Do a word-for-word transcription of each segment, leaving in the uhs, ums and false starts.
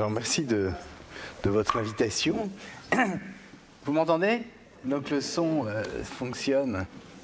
Alors merci de, de votre invitation. Vous m'entendez? Donc le son euh, fonctionne.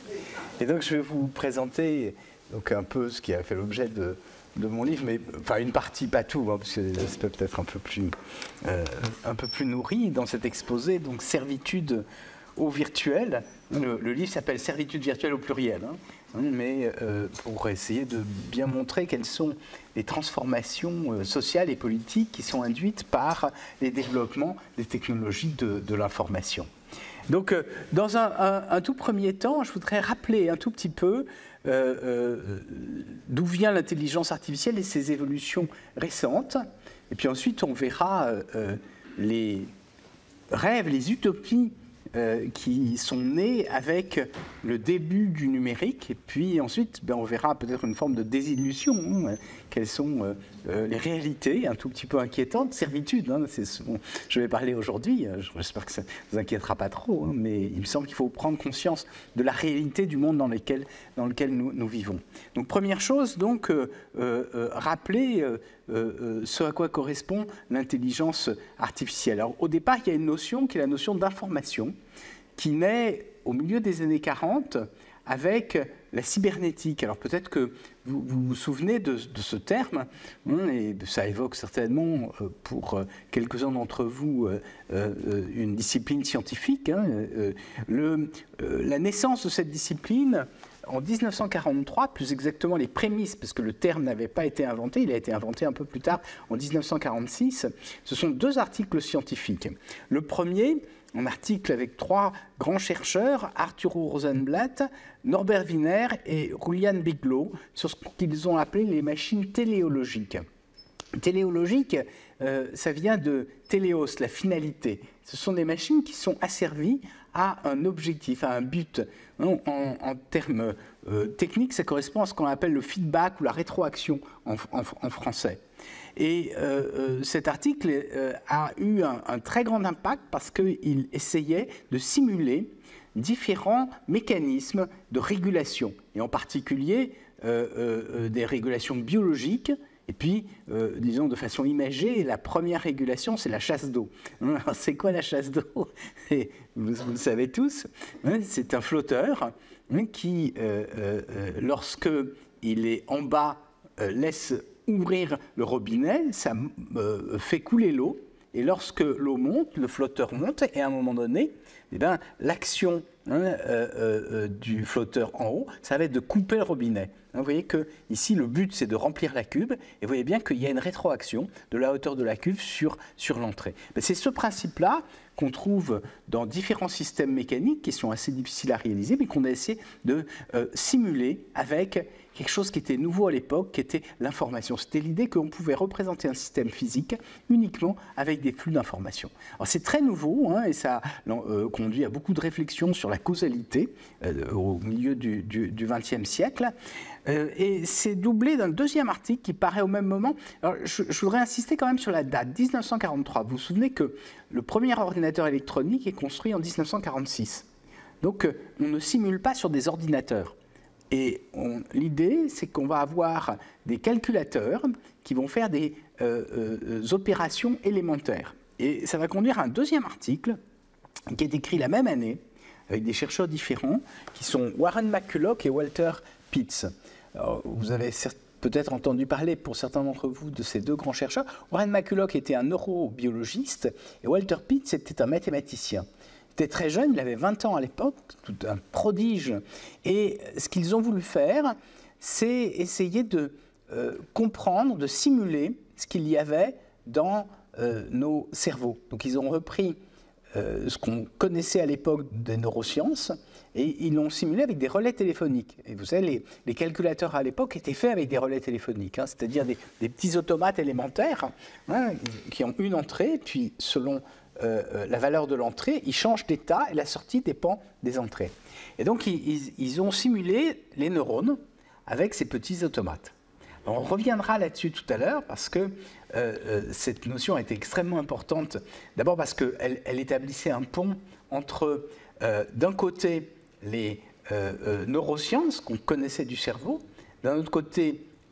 Et donc je vais vous présenter donc, un peu ce qui a fait l'objet de, de mon livre, mais enfin une partie, pas tout, hein, parce que c'est peut-être un peu plus euh, un peu plus nourri dans cet exposé. Donc servitude au virtuel. Le, le livre s'appelle Servitude virtuelle au pluriel, hein, mais euh, pour essayer de bien montrer quelles sont les transformations euh, sociales et politiques qui sont induites par les développements des technologies de, de l'information. Donc, euh, dans un, un, un tout premier temps, je voudrais rappeler un tout petit peu euh, euh, d'où vient l'intelligence artificielle et ses évolutions récentes. Et puis ensuite, on verra euh, les rêves, les utopies Euh, qui sont nés avec le début du numérique, et puis ensuite ben, on verra peut-être une forme de désillusion, hein, quelles sont euh, euh, les réalités un tout petit peu inquiétantes, servitude, hein, c'est ce dont je vais parler aujourd'hui, j'espère que ça ne vous inquiétera pas trop, hein, mais il me semble qu'il faut prendre conscience de la réalité du monde dans lequel, dans lequel nous, nous vivons. Donc première chose, donc, euh, euh, rappeler euh, euh, ce à quoi correspond l'intelligence artificielle. Alors au départ, il y a une notion qui est la notion d'information, qui naît au milieu des années quarante avec la cybernétique. Alors peut-être que vous vous, vous souvenez de, de ce terme, hein, et ça évoque certainement euh, pour euh, quelques-uns d'entre vous euh, euh, une discipline scientifique. Hein, euh, le, euh, la naissance de cette discipline en mille neuf cent quarante-trois, plus exactement les prémices, parce que le terme n'avait pas été inventé, il a été inventé un peu plus tard, en mille neuf cent quarante-six, ce sont deux articles scientifiques. Le premier, un article avec trois grands chercheurs, Arturo Rosenblatt, Norbert Wiener et Julian Bigelow, sur ce qu'ils ont appelé les machines téléologiques. Téléologique, euh, ça vient de téléos, la finalité. Ce sont des machines qui sont asservies à un objectif, à un but. En, en, en termes euh, techniques, ça correspond à ce qu'on appelle le feedback ou la rétroaction en, en, en français. Et euh, euh, cet article euh, a eu un, un très grand impact parce qu'il essayait de simuler différents mécanismes de régulation, et en particulier euh, euh, des régulations biologiques. Et puis, euh, disons de façon imagée, la première régulation, c'est la chasse d'eau. C'est quoi la chasse d'eau? vous, vous le savez tous, hein, c'est un flotteur hein, qui, euh, euh, lorsqu'il est en bas, euh, laisse ouvrir le robinet, ça euh, fait couler l'eau. Et lorsque l'eau monte, le flotteur monte, et à un moment donné, eh ben, l'action hein, euh, euh, du flotteur en haut, ça va être de couper le robinet. Hein, vous voyez que ici, le but, c'est de remplir la cuve, et vous voyez bien qu'il y a une rétroaction de la hauteur de la cuve sur, sur l'entrée. C'est ce principe-là qu'on trouve dans différents systèmes mécaniques qui sont assez difficiles à réaliser, mais qu'on a essayé de euh, simuler avec quelque chose qui était nouveau à l'époque, qui était l'information. C'était l'idée qu'on pouvait représenter un système physique uniquement avec des flux d'informations. Alors c'est très nouveau, hein, et ça euh, conduit à beaucoup de réflexions sur la causalité euh, au milieu du vingtième siècle. Euh, et c'est doublé d'un deuxième article qui paraît au même moment. Alors, je, je voudrais insister quand même sur la date, mille neuf cent quarante-trois. Vous vous souvenez que le premier ordinateur électronique est construit en mille neuf cent quarante-six. Donc, euh, on ne simule pas sur des ordinateurs. Et l'idée, c'est qu'on va avoir des calculateurs qui vont faire des euh, euh, opérations élémentaires. Et ça va conduire à un deuxième article qui est écrit la même année, avec des chercheurs différents, qui sont Warren McCulloch et Walter Pitts. Alors, vous avez peut-être entendu parler, pour certains d'entre vous, de ces deux grands chercheurs. Warren McCulloch était un neurobiologiste et Walter Pitts était un mathématicien. Il était très jeune, il avait vingt ans à l'époque, tout un prodige. Et ce qu'ils ont voulu faire, c'est essayer de euh, comprendre, de simuler ce qu'il y avait dans euh, nos cerveaux. Donc ils ont repris euh, ce qu'on connaissait à l'époque des neurosciences, et ils l'ont simulé avec des relais téléphoniques. Et vous savez, les, les calculateurs à l'époque étaient faits avec des relais téléphoniques, hein, c'est-à-dire des, des petits automates élémentaires hein, qui ont une entrée, puis selon euh, la valeur de l'entrée, ils changent d'état et la sortie dépend des entrées. Et donc, ils, ils ont simulé les neurones avec ces petits automates. Alors, on reviendra là-dessus tout à l'heure parce que euh, cette notion était extrêmement importante. D'abord parce qu'elle elle établissait un pont entre, euh, d'un côté, les euh, euh, neurosciences qu'on connaissait du cerveau, d'un autre côté,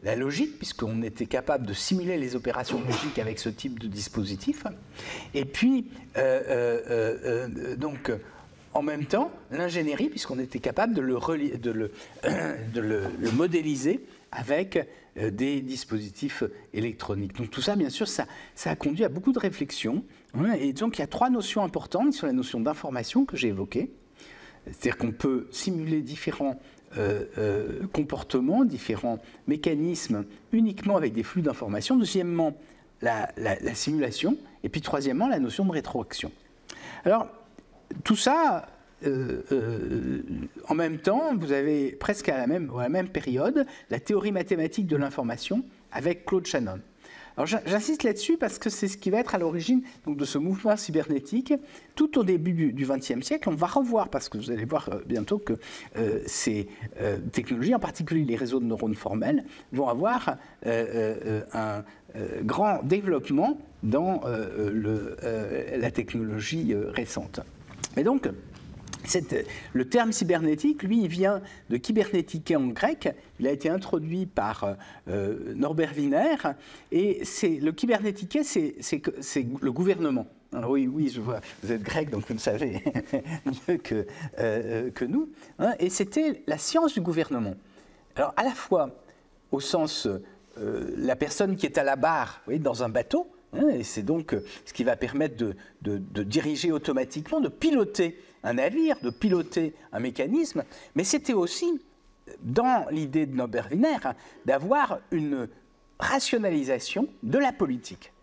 la logique, puisqu'on était capable de simuler les opérations logiques avec ce type de dispositif. Et puis, euh, euh, euh, donc, en même temps, l'ingénierie, puisqu'on était capable de le, de le, de le, le modéliser avec euh, des dispositifs électroniques. Donc tout ça, bien sûr, ça, ça a conduit à beaucoup de réflexions. Hein, et donc, il y a trois notions importantes sur la notion d'information que j'ai évoquée. C'est-à-dire qu'on peut simuler différents euh, euh, comportements, différents mécanismes uniquement avec des flux d'informations. Deuxièmement, la, la, la simulation. Et puis, troisièmement, la notion de rétroaction. Alors, tout ça, euh, euh, en même temps, vous avez presque à la même, à la même période la théorie mathématique de l'information avec Claude Shannon. Alors j'insiste là-dessus parce que c'est ce qui va être à l'origine de ce mouvement cybernétique. Tout au début du vingtième siècle, on va revoir, parce que vous allez voir euh, bientôt que euh, ces euh, technologies, en particulier les réseaux de neurones formels, vont avoir euh, euh, un euh, grand développement dans euh, le, euh, la technologie euh, récente. Mais donc, cette, le terme cybernétique, lui, il vient de kybernétiké en grec. Il a été introduit par euh, Norbert Wiener. Et c'est, le kybernétiké, c'est, c'est, c'est le gouvernement. Alors oui, oui, je vois, vous êtes grec, donc vous le savez mieux que, euh, que nous. Hein, et c'était la science du gouvernement. Alors, à la fois, au sens, euh, la personne qui est à la barre, vous voyez, dans un bateau, hein, et c'est donc ce qui va permettre de, de, de diriger automatiquement, de piloter un navire, de piloter un mécanisme, mais c'était aussi, dans l'idée de Norbert Wiener, d'avoir une rationalisation de la politique.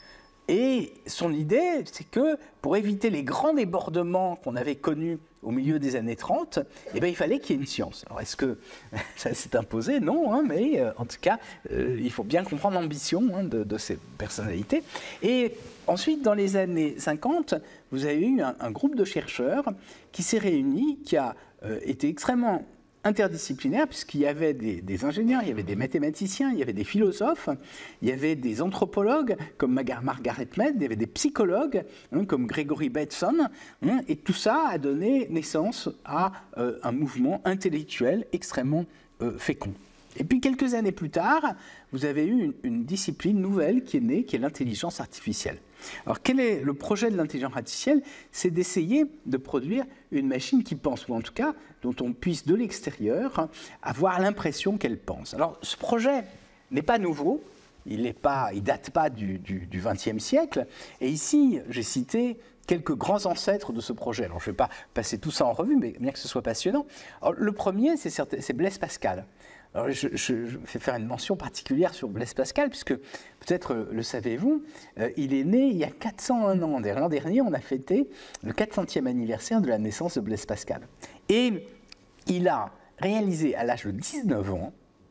Et son idée, c'est que pour éviter les grands débordements qu'on avait connus au milieu des années trente, eh bien, il fallait qu'il y ait une science. Alors, est-ce que ça s'est imposé? Non, hein, mais euh, en tout cas, euh, il faut bien comprendre l'ambition hein, de, de ces personnalités. Et ensuite, dans les années cinquante, vous avez eu un, un groupe de chercheurs qui s'est réuni, qui a euh, été extrêmement interdisciplinaire, puisqu'il y avait des, des ingénieurs, il y avait des mathématiciens, il y avait des philosophes, il y avait des anthropologues comme Margaret Mead, il y avait des psychologues hein, comme Gregory Bateson, hein, et tout ça a donné naissance à euh, un mouvement intellectuel extrêmement euh, fécond. Et puis quelques années plus tard, vous avez eu une, une discipline nouvelle qui est née, qui est l'intelligence artificielle. Alors quel est le projet de l'intelligence artificielle? C'est d'essayer de produire une machine qui pense, ou en tout cas dont on puisse de l'extérieur avoir l'impression qu'elle pense. Alors ce projet n'est pas nouveau, il ne date pas du vingtième siècle, et ici j'ai cité quelques grands ancêtres de ce projet. Alors je ne vais pas passer tout ça en revue, mais bien que ce soit passionnant. Alors, le premier, c'est Blaise Pascal. Alors, je, je, je vais faire une mention particulière sur Blaise Pascal, puisque, peut-être le savez-vous, euh, il est né il y a quatre cent un ans. L'an dernier, on a fêté le quatre centième anniversaire de la naissance de Blaise Pascal. Et il a réalisé, à l'âge de dix-neuf ans,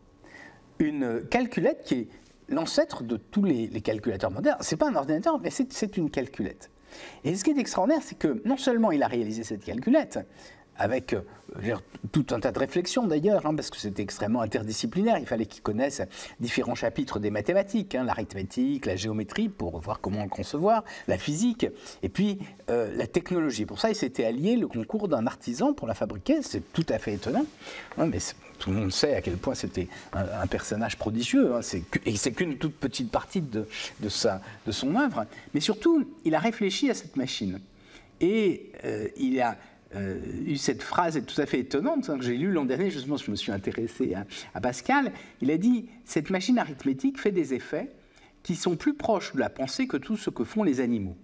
une calculette qui est l'ancêtre de tous les, les calculateurs modernes. Ce n'est pas un ordinateur, mais c'est une calculette. Et ce qui est extraordinaire, c'est que non seulement il a réalisé cette calculette, avec euh, tout un tas de réflexions d'ailleurs, hein, parce que c'était extrêmement interdisciplinaire, il fallait qu'il connaisse différents chapitres des mathématiques, hein, l'arithmétique, la géométrie, pour voir comment le concevoir, la physique, et puis euh, la technologie. Pour ça, il s'était allié le concours d'un artisan pour la fabriquer, c'est tout à fait étonnant, hein, mais tout le monde sait à quel point c'était un, un personnage prodigieux, hein, et c'est qu'une toute petite partie de, de, sa, de son œuvre, mais surtout, il a réfléchi à cette machine, et euh, il a Euh, eu cette phrase tout à fait étonnante hein, que j'ai lue l'an dernier, justement, je me suis intéressé à, à Pascal. Il a dit « Cette machine arithmétique fait des effets qui sont plus proches de la pensée que tout ce que font les animaux.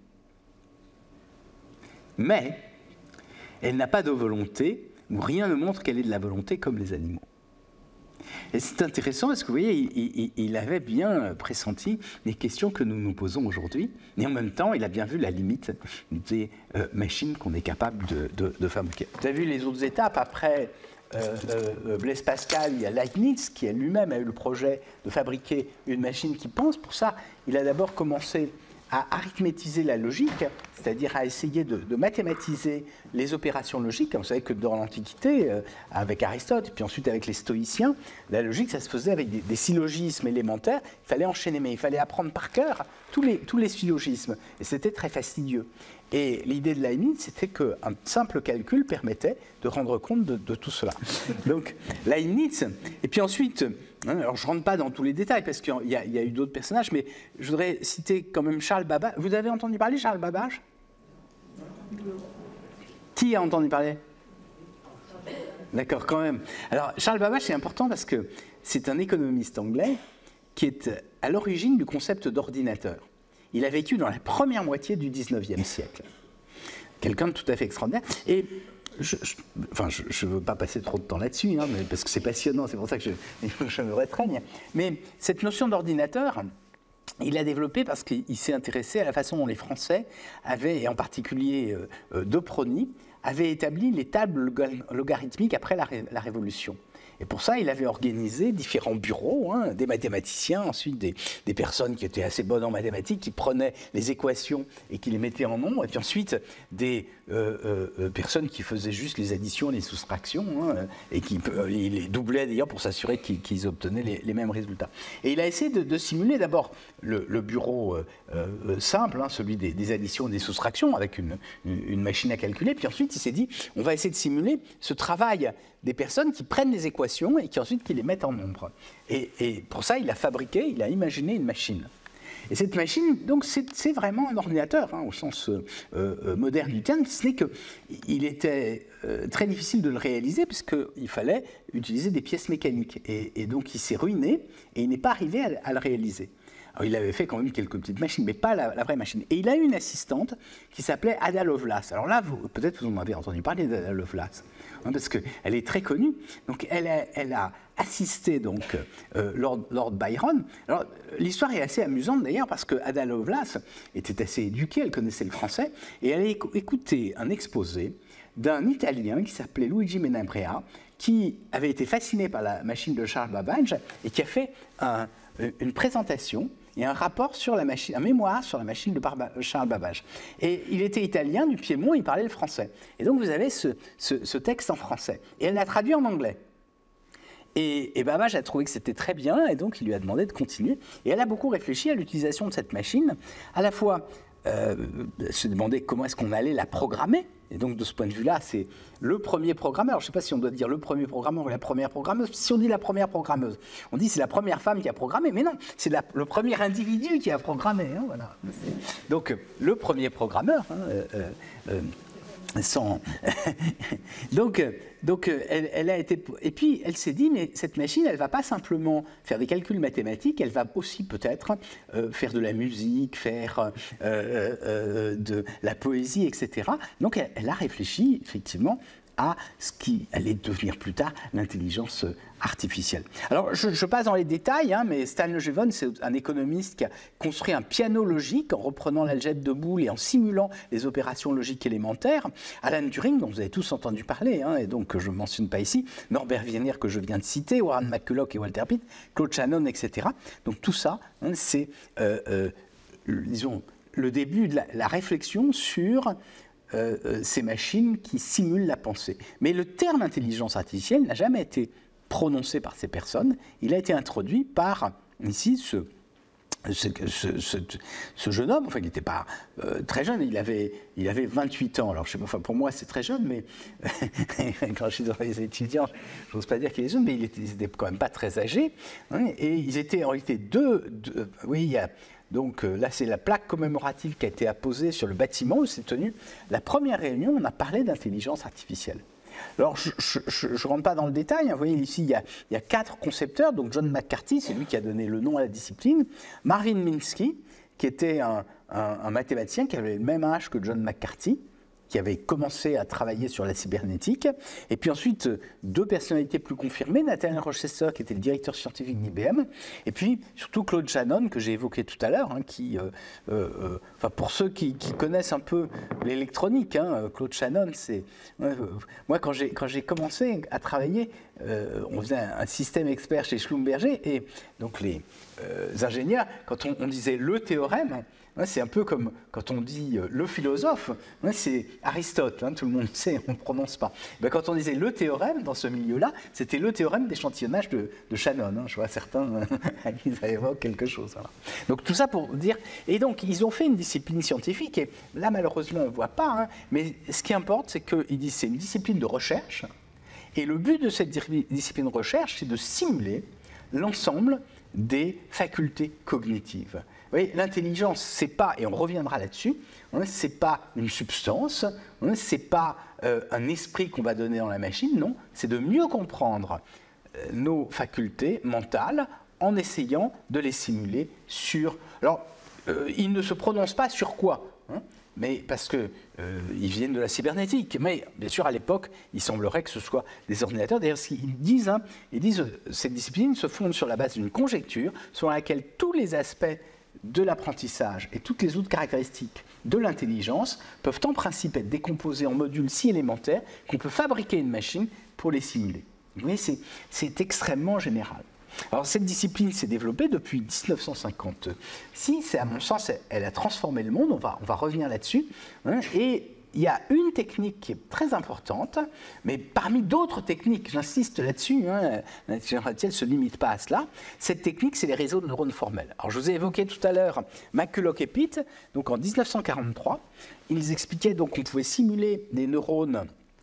Mais elle n'a pas de volonté, ou rien ne montre qu'elle ait de la volonté comme les animaux. » Et c'est intéressant parce que vous voyez, il, il, il avait bien pressenti les questions que nous nous posons aujourd'hui, et en même temps, il a bien vu la limite des euh, machines qu'on est capable de, de, de fabriquer. Vous avez vu les autres étapes. Après euh, euh, Blaise Pascal, il y a Leibniz qui lui-même a eu le projet de fabriquer une machine qui pense. Pour ça, il a d'abord commencé à arithmétiser la logique, c'est-à-dire à essayer de, de mathématiser les opérations logiques. Vous savez que dans l'Antiquité, euh, avec Aristote, et puis ensuite avec les stoïciens, la logique, ça se faisait avec des, des syllogismes élémentaires. Il fallait enchaîner, mais il fallait apprendre par cœur tous les, tous les syllogismes. Et c'était très fastidieux. Et l'idée de Leibniz, c'était qu'un simple calcul permettait de rendre compte de, de tout cela. Donc, Leibniz, et puis ensuite, hein, alors je ne rentre pas dans tous les détails, parce qu'il y, y a eu d'autres personnages, mais je voudrais citer quand même Charles Babbage. Vous avez entendu parler de Charles Babbage? Qui a entendu parler? D'accord, quand même. Alors, Charles Babbage, c'est important parce que c'est un économiste anglais qui est à l'origine du concept d'ordinateur. Il a vécu dans la première moitié du dix-neuvième siècle. Quelqu'un de tout à fait extraordinaire. Et je ne enfin, je, je veux pas passer trop de temps là-dessus, hein, mais parce que c'est passionnant, c'est pour ça que je, je me restreigne. Mais cette notion d'ordinateur, il l'a développée parce qu'il s'est intéressé à la façon dont les Français avaient, et en particulier euh, de Prony, avaient établi les tables logarithmiques après la, ré, la Révolution. Et pour ça, il avait organisé différents bureaux, hein, des mathématiciens, ensuite des, des personnes qui étaient assez bonnes en mathématiques, qui prenaient les équations et qui les mettaient en nombre, et puis ensuite des euh, euh, personnes qui faisaient juste les additions et les soustractions, hein, et qui euh, les doublaient d'ailleurs pour s'assurer qu'ils, qu'ils obtenaient les, les mêmes résultats. Et il a essayé de, de simuler d'abord le, le bureau euh, euh, simple, hein, celui des, des additions et des soustractions, avec une, une machine à calculer, puis ensuite il s'est dit, on va essayer de simuler ce travail des personnes qui prennent les équations et qui ensuite qui les mettent en nombre. Et, et pour ça, il a fabriqué, il a imaginé une machine. Et cette machine, donc, c'est, c'est vraiment un ordinateur, hein, au sens euh, euh, moderne du terme, ce n'est qu'il était euh, très difficile de le réaliser, puisqu'il fallait utiliser des pièces mécaniques. Et, et donc, il s'est ruiné, et il n'est pas arrivé à, à le réaliser. Alors, il avait fait quand même quelques petites machines, mais pas la, la vraie machine. Et il a eu une assistante qui s'appelait Ada Lovelace. Alors là, vous, peut-être vous en avez entendu parler d'Ada Lovelace, hein, parce qu'elle est très connue. Donc, elle a, elle a assisté donc, euh, Lord, Lord Byron. Alors, l'histoire est assez amusante d'ailleurs, parce que Ada Lovelace était assez éduquée, elle connaissait le français, et elle a écouté un exposé d'un Italien qui s'appelait Luigi Menabrea, qui avait été fasciné par la machine de Charles Babbage et qui a fait un, une présentation et un rapport sur la machine, un mémoire sur la machine de Barba, Charles Babbage. Et il était italien du Piémont, il parlait le français. Et donc vous avez ce, ce, ce texte en français. Et elle l'a traduit en anglais. Et, et Babbage a trouvé que c'était très bien, et donc il lui a demandé de continuer. Et elle a beaucoup réfléchi à l'utilisation de cette machine, à la fois euh, se demander comment est-ce qu'on allait la programmer. Et donc, de ce point de vue-là, c'est le premier programmeur. Je ne sais pas si on doit dire le premier programmeur ou la première programmeuse. Si on dit la première programmeuse, on dit c'est la première femme qui a programmé. Mais non, c'est la, le premier individu qui a programmé. Hein, voilà. Donc, le premier programmeur, hein, euh, euh, sans... donc, donc elle, elle a été... Et puis, elle s'est dit, mais cette machine, elle ne va pas simplement faire des calculs mathématiques, elle va aussi peut-être euh, faire de la musique, faire euh, euh, de la poésie, et cetera. Donc, elle, elle a réfléchi, effectivement, à ce qui allait devenir plus tard l'intelligence artificielle. Alors, je, je passe dans les détails, hein, mais Stan Lejeune, c'est un économiste qui a construit un piano logique en reprenant l'algèbre de Boole et en simulant les opérations logiques élémentaires. Alan Turing, dont vous avez tous entendu parler, hein, et donc je ne mentionne pas ici, Norbert Wiener, que je viens de citer, Warren McCulloch et Walter Pitt, Claude Shannon, et cetera. Donc tout ça, hein, c'est, euh, euh, disons, le début de la, la réflexion sur Euh, ces machines qui simulent la pensée. Mais le terme intelligence artificielle n'a jamais été prononcé par ces personnes. Il a été introduit par, ici, ce, ce, ce, ce, ce jeune homme. Enfin, il n'était pas euh, très jeune, il avait, il avait vingt-huit ans. Alors, je sais pas, enfin, pour moi, c'est très jeune, mais quand je suis dans les étudiants, je n'ose pas dire qu'il est jeune, mais il était, il était quand même pas très âgé. Hein, et ils étaient en réalité deux, deux oui, il y a... Donc euh, là, c'est la plaque commémorative qui a été apposée sur le bâtiment où s'est tenue la première réunion. On a parlé d'intelligence artificielle. Alors, je ne rentre pas dans le détail. Hein. Vous voyez, ici, il y, a, il y a quatre concepteurs. Donc, John McCarthy, c'est lui qui a donné le nom à la discipline. Marvin Minsky, qui était un, un, un mathématicien qui avait le même âge que John McCarthy, qui avait commencé à travailler sur la cybernétique. Et puis ensuite, deux personnalités plus confirmées, Nathaniel Rochester, qui était le directeur scientifique d'I B M, et puis surtout Claude Shannon, que j'ai évoqué tout à l'heure, hein, qui, euh, euh, enfin, pour ceux qui, qui connaissent un peu l'électronique, hein, Claude Shannon, c'est... Euh, moi, quand j'ai, quand j'ai commencé à travailler, euh, on faisait un, un système expert chez Schlumberger, et donc les euh, ingénieurs, quand on, on disait le théorème, hein, c'est un peu comme quand on dit euh, le philosophe, hein, c'est Aristote, hein, tout le monde sait, on ne prononce pas. Ben, quand on disait le théorème dans ce milieu-là, c'était le théorème d'échantillonnage de, de Shannon. Hein, je vois certains, ils évoquent quelque chose. Voilà. Donc tout ça pour dire. Et donc ils ont fait une discipline scientifique, et là malheureusement on ne voit pas, hein, mais ce qui importe, c'est qu'ils disent que c'est une discipline de recherche, et le but de cette discipline de recherche, c'est de simuler l'ensemble des facultés cognitives. Vous voyez, l'intelligence, c'est pas, et on reviendra là-dessus, hein, c'est pas une substance, hein, c'est pas euh, un esprit qu'on va donner dans la machine, non, c'est de mieux comprendre euh, nos facultés mentales en essayant de les simuler sur. Alors, euh, ils ne se prononcent pas sur quoi, hein, mais parce qu'ils euh, viennent de la cybernétique. Mais bien sûr, à l'époque, il semblerait que ce soit des ordinateurs. D'ailleurs, ils disent, hein, ils disent, cette discipline se fonde sur la base d'une conjecture selon laquelle tous les aspects de l'apprentissage et toutes les autres caractéristiques de l'intelligence peuvent en principe être décomposées en modules si élémentaires qu'on peut fabriquer une machine pour les simuler. Vous voyez, c'est extrêmement général. Alors cette discipline s'est développée depuis mille neuf cent cinquante-six, et à mon sens, elle a transformé le monde, on va, on va revenir là-dessus, hein, et il y a une technique qui est très importante, mais parmi d'autres techniques, j'insiste là-dessus, hein, l'intelligence artificielle ne se limite pas à cela, cette technique, c'est les réseaux de neurones formels. Alors je vous ai évoqué tout à l'heure McCulloch et Pitt, donc en mille neuf cent quarante-trois, ils expliquaient donc qu'on pouvait simuler des neurones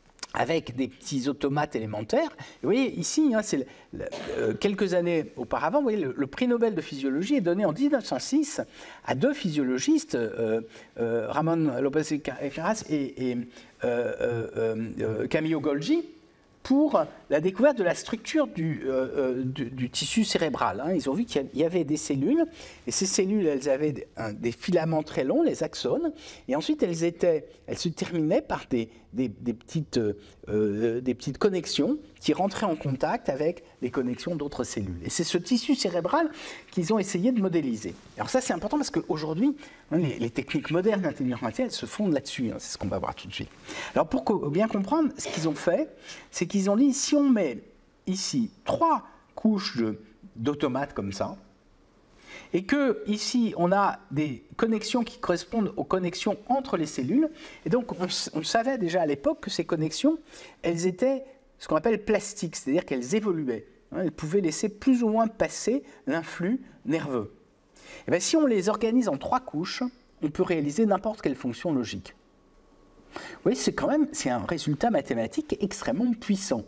avec des petits automates élémentaires. Et vous voyez, ici, hein, c'est euh, quelques années auparavant, vous voyez, le, le prix Nobel de physiologie est donné en mille neuf cent six à deux physiologistes, euh, euh, Ramon López Carras et, et euh, euh, euh, Camillo Golgi, pour la découverte de la structure du, euh, du, du tissu cérébral. Hein. Ils ont vu qu'il y avait des cellules, et ces cellules, elles avaient des, un, des filaments très longs, les axones, et ensuite elles, étaient, elles se terminaient par des, des, des, petites, euh, des petites connexions qui rentraient en contact avec les connexions d'autres cellules. Et c'est ce tissu cérébral qu'ils ont essayé de modéliser. Alors ça, c'est important parce qu'aujourd'hui, hein, les, les techniques modernes d'intelligence artificielle se fondent là-dessus. Hein, c'est ce qu'on va voir tout de suite. Alors pour co- bien comprendre, ce qu'ils ont fait, c'est qu'ils ont dit, si on met ici trois couches d'automates comme ça, et que ici on a des connexions qui correspondent aux connexions entre les cellules, et donc on, on savait déjà à l'époque que ces connexions, elles étaient ce qu'on appelle plastiques, c'est-à-dire qu'elles évoluaient. Hein, elles pouvaient laisser plus ou moins passer l'influx nerveux. Et bien, si on les organise en trois couches, on peut réaliser n'importe quelle fonction logique. Vous voyez, c'est quand même c'est un résultat mathématique extrêmement puissant.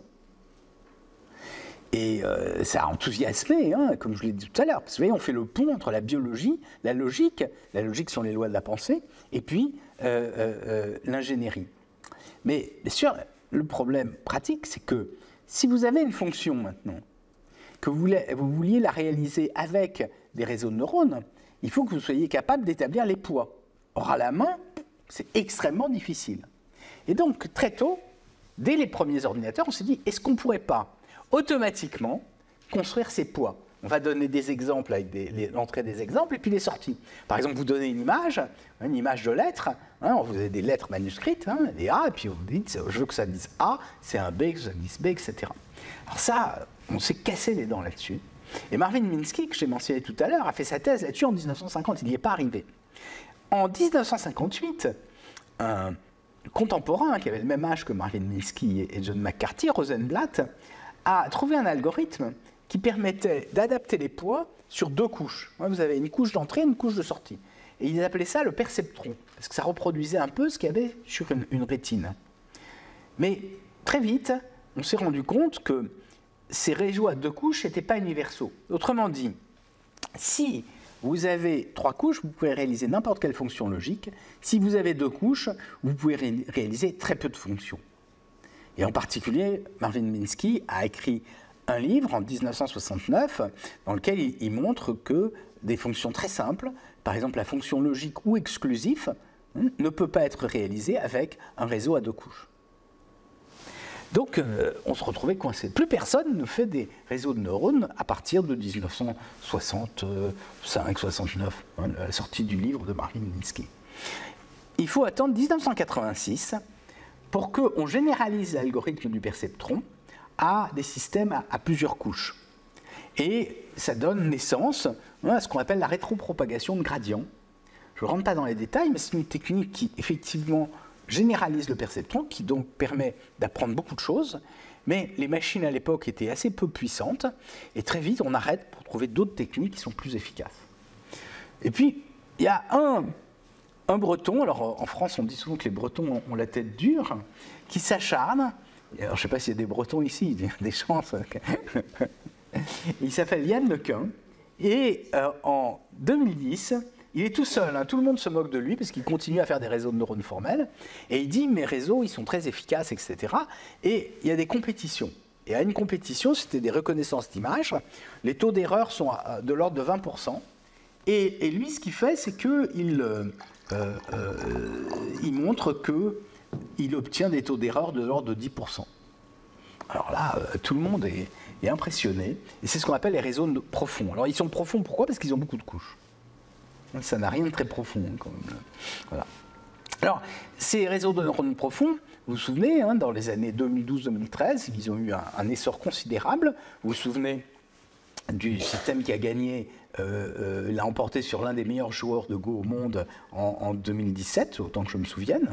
Et euh, ça a enthousiasmé, hein, comme je l'ai dit tout à l'heure. Parce que vous voyez, on fait le pont entre la biologie, la logique, la logique sont les lois de la pensée, et puis euh, euh, euh, l'ingénierie. Mais bien sûr, le problème pratique, c'est que si vous avez une fonction maintenant, que vous, voulez, vous vouliez la réaliser avec des réseaux de neurones, il faut que vous soyez capable d'établir les poids. Or, à la main, c'est extrêmement difficile. Et donc, très tôt, dès les premiers ordinateurs, on s'est dit, est-ce qu'on ne pourrait pas automatiquement construire ces poids? On va donner des exemples avec l'entrée des exemples et puis les sorties. Par exemple, vous donnez une image, une image de lettres, hein, vous avez des lettres manuscrites, hein, des A, et puis vous dites, je veux que ça dise A, c'est un B, que ça dise B, et cetera. Alors ça, on s'est cassé les dents là-dessus. Et Marvin Minsky, que j'ai mentionné tout à l'heure, a fait sa thèse là-dessus en mille neuf cent cinquante, il n'y est pas arrivé. En mille neuf cent cinquante-huit, un contemporain qui avait le même âge que Marvin Minsky et John McCarthy, Rosenblatt, a trouvé un algorithme qui permettait d'adapter les poids sur deux couches. Vous avez une couche d'entrée et une couche de sortie. Et ils appelaient ça le perceptron, parce que ça reproduisait un peu ce qu'il y avait sur une, une rétine. Mais très vite, on s'est rendu compte que ces réseaux à deux couches n'étaient pas universaux. Autrement dit, si vous avez trois couches, vous pouvez réaliser n'importe quelle fonction logique. Si vous avez deux couches, vous pouvez ré réaliser très peu de fonctions. Et en particulier, Marvin Minsky a écrit un livre en mille neuf cent soixante-neuf dans lequel il, il montre que des fonctions très simples, par exemple la fonction logique ou exclusif, hein, ne peut pas être réalisée avec un réseau à deux couches. Donc euh, on se retrouvait coincé. Plus personne ne fait des réseaux de neurones à partir de mille neuf cent soixante-cinq soixante-neuf, hein, la sortie du livre de Marvin Minsky. Il faut attendre mille neuf cent quatre-vingt-six pour qu'on généralise l'algorithme du perceptron à des systèmes à, à plusieurs couches. Et ça donne naissance hein, à ce qu'on appelle la rétropropagation de gradient. Je ne rentre pas dans les détails, mais c'est une technique qui effectivement généralise le perceptron, qui donc permet d'apprendre beaucoup de choses. Mais les machines à l'époque étaient assez peu puissantes, et très vite on arrête pour trouver d'autres techniques qui sont plus efficaces. Et puis, il y a un, un Breton, alors en France on dit souvent que les Bretons ont la tête dure, qui s'acharne, alors je ne sais pas s'il y a des Bretons ici, il y a des chances. Il s'appelle Yann Lequin, et euh, en deux mille dix, il est tout seul, hein, tout le monde se moque de lui parce qu'il continue à faire des réseaux de neurones formels, et il dit mes réseaux ils sont très efficaces, et cetera. Et il y a des compétitions. Et à une compétition, c'était des reconnaissances d'images, les taux d'erreur sont à, de l'ordre de vingt pour cent. Et, et lui, ce qu'il fait, c'est qu'il euh, euh, il montre qu'il obtient des taux d'erreur de l'ordre de dix pour cent. Alors là, euh, tout le monde est, est impressionné. Et c'est ce qu'on appelle les réseaux profonds. Alors ils sont profonds, pourquoi? Parce qu'ils ont beaucoup de couches. Ça n'a rien de très profond, quand même. Voilà. Alors, ces réseaux de neurones profonds, vous vous souvenez, hein, dans les années deux mille douze deux mille treize, ils ont eu un, un essor considérable. Vous vous souvenez du système qui a gagné, euh, euh, l'a emporté sur l'un des meilleurs joueurs de Go au monde en, en deux mille dix-sept, autant que je me souvienne.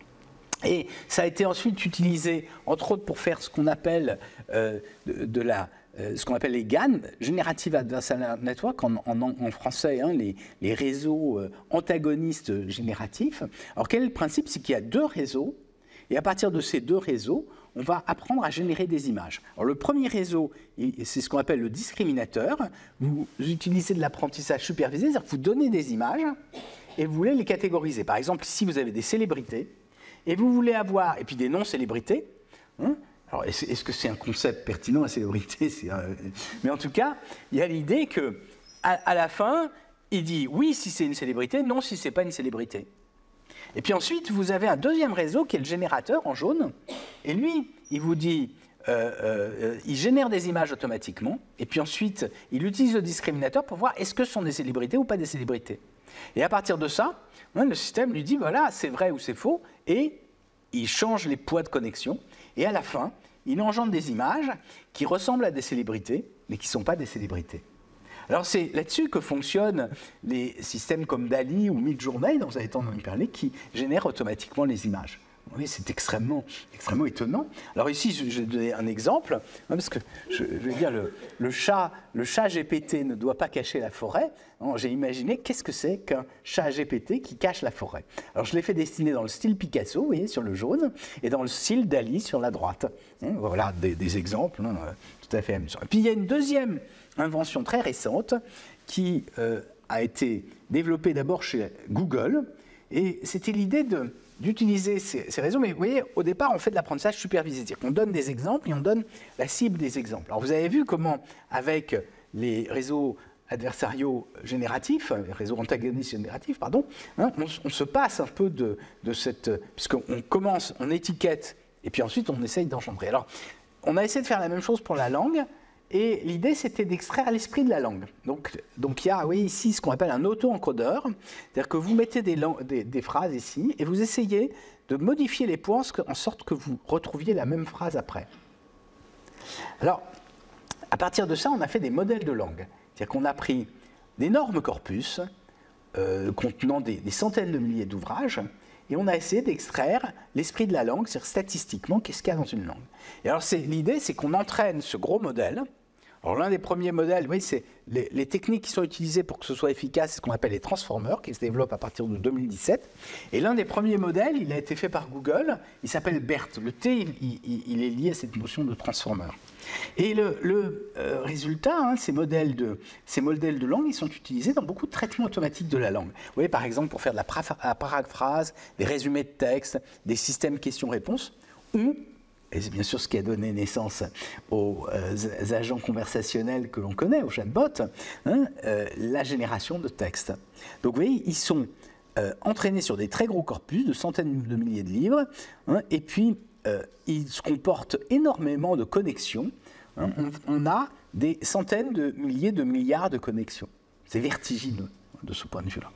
Et ça a été ensuite utilisé, entre autres, pour faire ce qu'on appelle euh, de, de la... ce qu'on appelle les G A N, Generative Adversarial Network, en, en, en français, hein, les, les réseaux antagonistes génératifs. Alors quel est le principe? C'est qu'il y a deux réseaux, et à partir de ces deux réseaux, on va apprendre à générer des images. Alors le premier réseau, c'est ce qu'on appelle le discriminateur. Vous utilisez de l'apprentissage supervisé, c'est-à-dire que vous donnez des images, et vous voulez les catégoriser. Par exemple, ici vous avez des célébrités, et vous voulez avoir, et puis des non-célébrités, hein. Alors, est-ce, est-ce que c'est un concept pertinent, la célébrité? un... Mais en tout cas, il y a l'idée qu'à à la fin, il dit oui si c'est une célébrité, non si ce n'est pas une célébrité. Et puis ensuite, vous avez un deuxième réseau qui est le générateur en jaune. Et lui, il vous dit, euh, euh, il génère des images automatiquement. Et puis ensuite, il utilise le discriminateur pour voir est-ce que ce sont des célébrités ou pas des célébrités. Et à partir de ça, le système lui dit voilà, c'est vrai ou c'est faux. Et il change les poids de connexion. Et à la fin, il engendre des images qui ressemblent à des célébrités, mais qui ne sont pas des célébrités. Alors c'est là-dessus que fonctionnent les systèmes comme DALL-E ou Midjourney, dont vous avez entendu parler, qui génèrent automatiquement les images. Oui, c'est extrêmement, extrêmement étonnant. Alors ici, je, je vais donner un exemple, hein, parce que je, je vais dire, le, le, chat, le chat G P T ne doit pas cacher la forêt. J'ai imaginé qu'est-ce que c'est qu'un chat G P T qui cache la forêt. Alors je l'ai fait dessiner dans le style Picasso, vous voyez, sur le jaune, et dans le style DALL-E sur la droite. Hein, voilà des, des exemples, hein, tout à fait amusants. Et puis il y a une deuxième invention très récente qui euh, a été développée d'abord chez Google, et c'était l'idée de... d'utiliser ces, ces réseaux, mais vous voyez, au départ, on fait de l'apprentissage supervisé, c'est-à-dire qu'on donne des exemples et on donne la cible des exemples. Alors vous avez vu comment, avec les réseaux adversariaux génératifs, les réseaux antagonistes génératifs, pardon, hein, on, on se passe un peu de, de cette... puisqu'on commence, on étiquette, et puis ensuite on essaye d'engendrer. Alors, on a essayé de faire la même chose pour la langue, et l'idée, c'était d'extraire l'esprit de la langue. Donc, donc il y a oui, ici ce qu'on appelle un auto-encodeur, c'est-à-dire que vous mettez des, des, des phrases ici, et vous essayez de modifier les points en sorte que vous retrouviez la même phrase après. Alors, à partir de ça, on a fait des modèles de langue. C'est-à-dire qu'on a pris d'énormes corpus euh, contenant des, des centaines de milliers d'ouvrages, et on a essayé d'extraire l'esprit de la langue, c'est-à-dire statistiquement, qu'est-ce qu'il y a dans une langue. Et alors l'idée, c'est qu'on entraîne ce gros modèle. Alors l'un des premiers modèles, oui, c'est les, les techniques qui sont utilisées pour que ce soit efficace, c'est ce qu'on appelle les transformers, qui se développent à partir de deux mille dix-sept. Et l'un des premiers modèles, il a été fait par Google, il s'appelle BERT. Le T, il, il, il est lié à cette notion de transformer. Et le, le euh, résultat, hein, ces, modèles de, ces modèles de langue, ils sont utilisés dans beaucoup de traitements automatiques de la langue. Vous voyez, par exemple, pour faire de la paraphrase, des résumés de texte, des systèmes questions-réponses, ou, et c'est bien sûr ce qui a donné naissance aux euh, agents conversationnels que l'on connaît, aux chatbots, hein, euh, la génération de texte. Donc vous voyez, ils sont euh, entraînés sur des très gros corpus, de centaines de milliers de livres, hein, et puis Euh, il se comporte énormément de connexions. Hein. On, on a des centaines de milliers de milliards de connexions. C'est vertigineux de ce point de vue-là.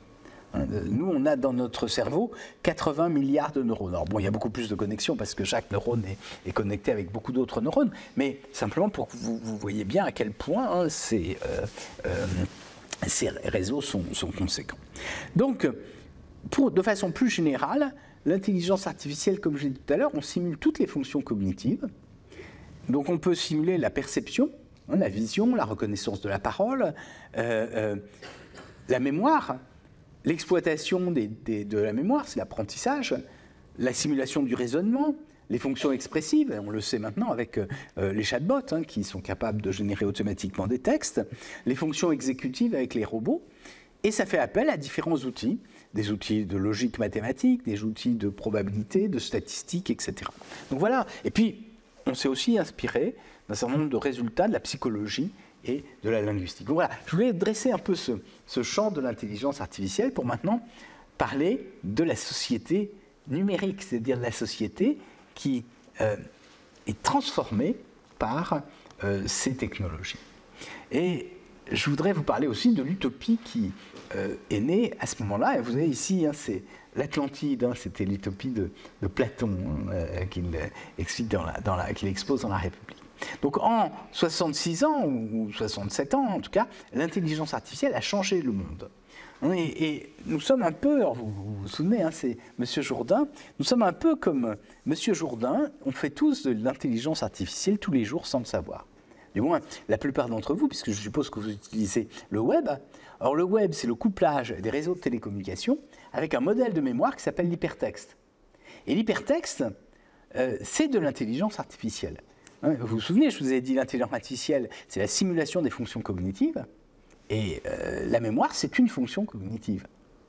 Nous, on a dans notre cerveau quatre-vingts milliards de neurones. Alors bon, il y a beaucoup plus de connexions parce que chaque neurone est, est connecté avec beaucoup d'autres neurones, mais simplement pour que vous, vous voyez bien à quel point hein, ces, euh, euh, ces réseaux sont, sont conséquents. Donc, pour, de façon plus générale, l'intelligence artificielle, comme je l'ai dit tout à l'heure, on simule toutes les fonctions cognitives. Donc on peut simuler la perception, hein, la vision, la reconnaissance de la parole, euh, euh, la mémoire, l'exploitation des, des, de la mémoire, c'est l'apprentissage, la simulation du raisonnement, les fonctions expressives, on le sait maintenant avec euh, les chatbots hein, qui sont capables de générer automatiquement des textes, les fonctions exécutives avec les robots, et ça fait appel à différents outils, des outils de logique mathématique, des outils de probabilité, de statistique, et cetera. Donc voilà, et puis on s'est aussi inspiré d'un certain nombre de résultats de la psychologie et de la linguistique. Donc voilà, je voulais dresser un peu ce, ce champ de l'intelligence artificielle pour maintenant parler de la société numérique, c'est-à-dire de la société qui euh, est transformée par euh, ces technologies. Et je voudrais vous parler aussi de l'utopie qui euh, est née à ce moment-là. Et vous avez ici, hein, c'est l'Atlantide, hein, c'était l'utopie de, de Platon hein, euh, qu'il explique dans la, dans la, qu'il expose dans la République. Donc en soixante-six ans, ou soixante-sept ans en tout cas, l'intelligence artificielle a changé le monde. Et, et nous sommes un peu, alors vous, vous vous souvenez, hein, c'est M. Jourdain, nous sommes un peu comme M. Jourdain, on fait tous de l'intelligence artificielle tous les jours sans le savoir. Du moins, la plupart d'entre vous, puisque je suppose que vous utilisez le web. Alors le web, c'est le couplage des réseaux de télécommunications avec un modèle de mémoire qui s'appelle l'hypertexte. Et l'hypertexte, euh, c'est de l'intelligence artificielle. Hein, vous vous souvenez, je vous ai dit l'intelligence artificielle, c'est la simulation des fonctions cognitives, et euh, la mémoire, c'est une fonction cognitive.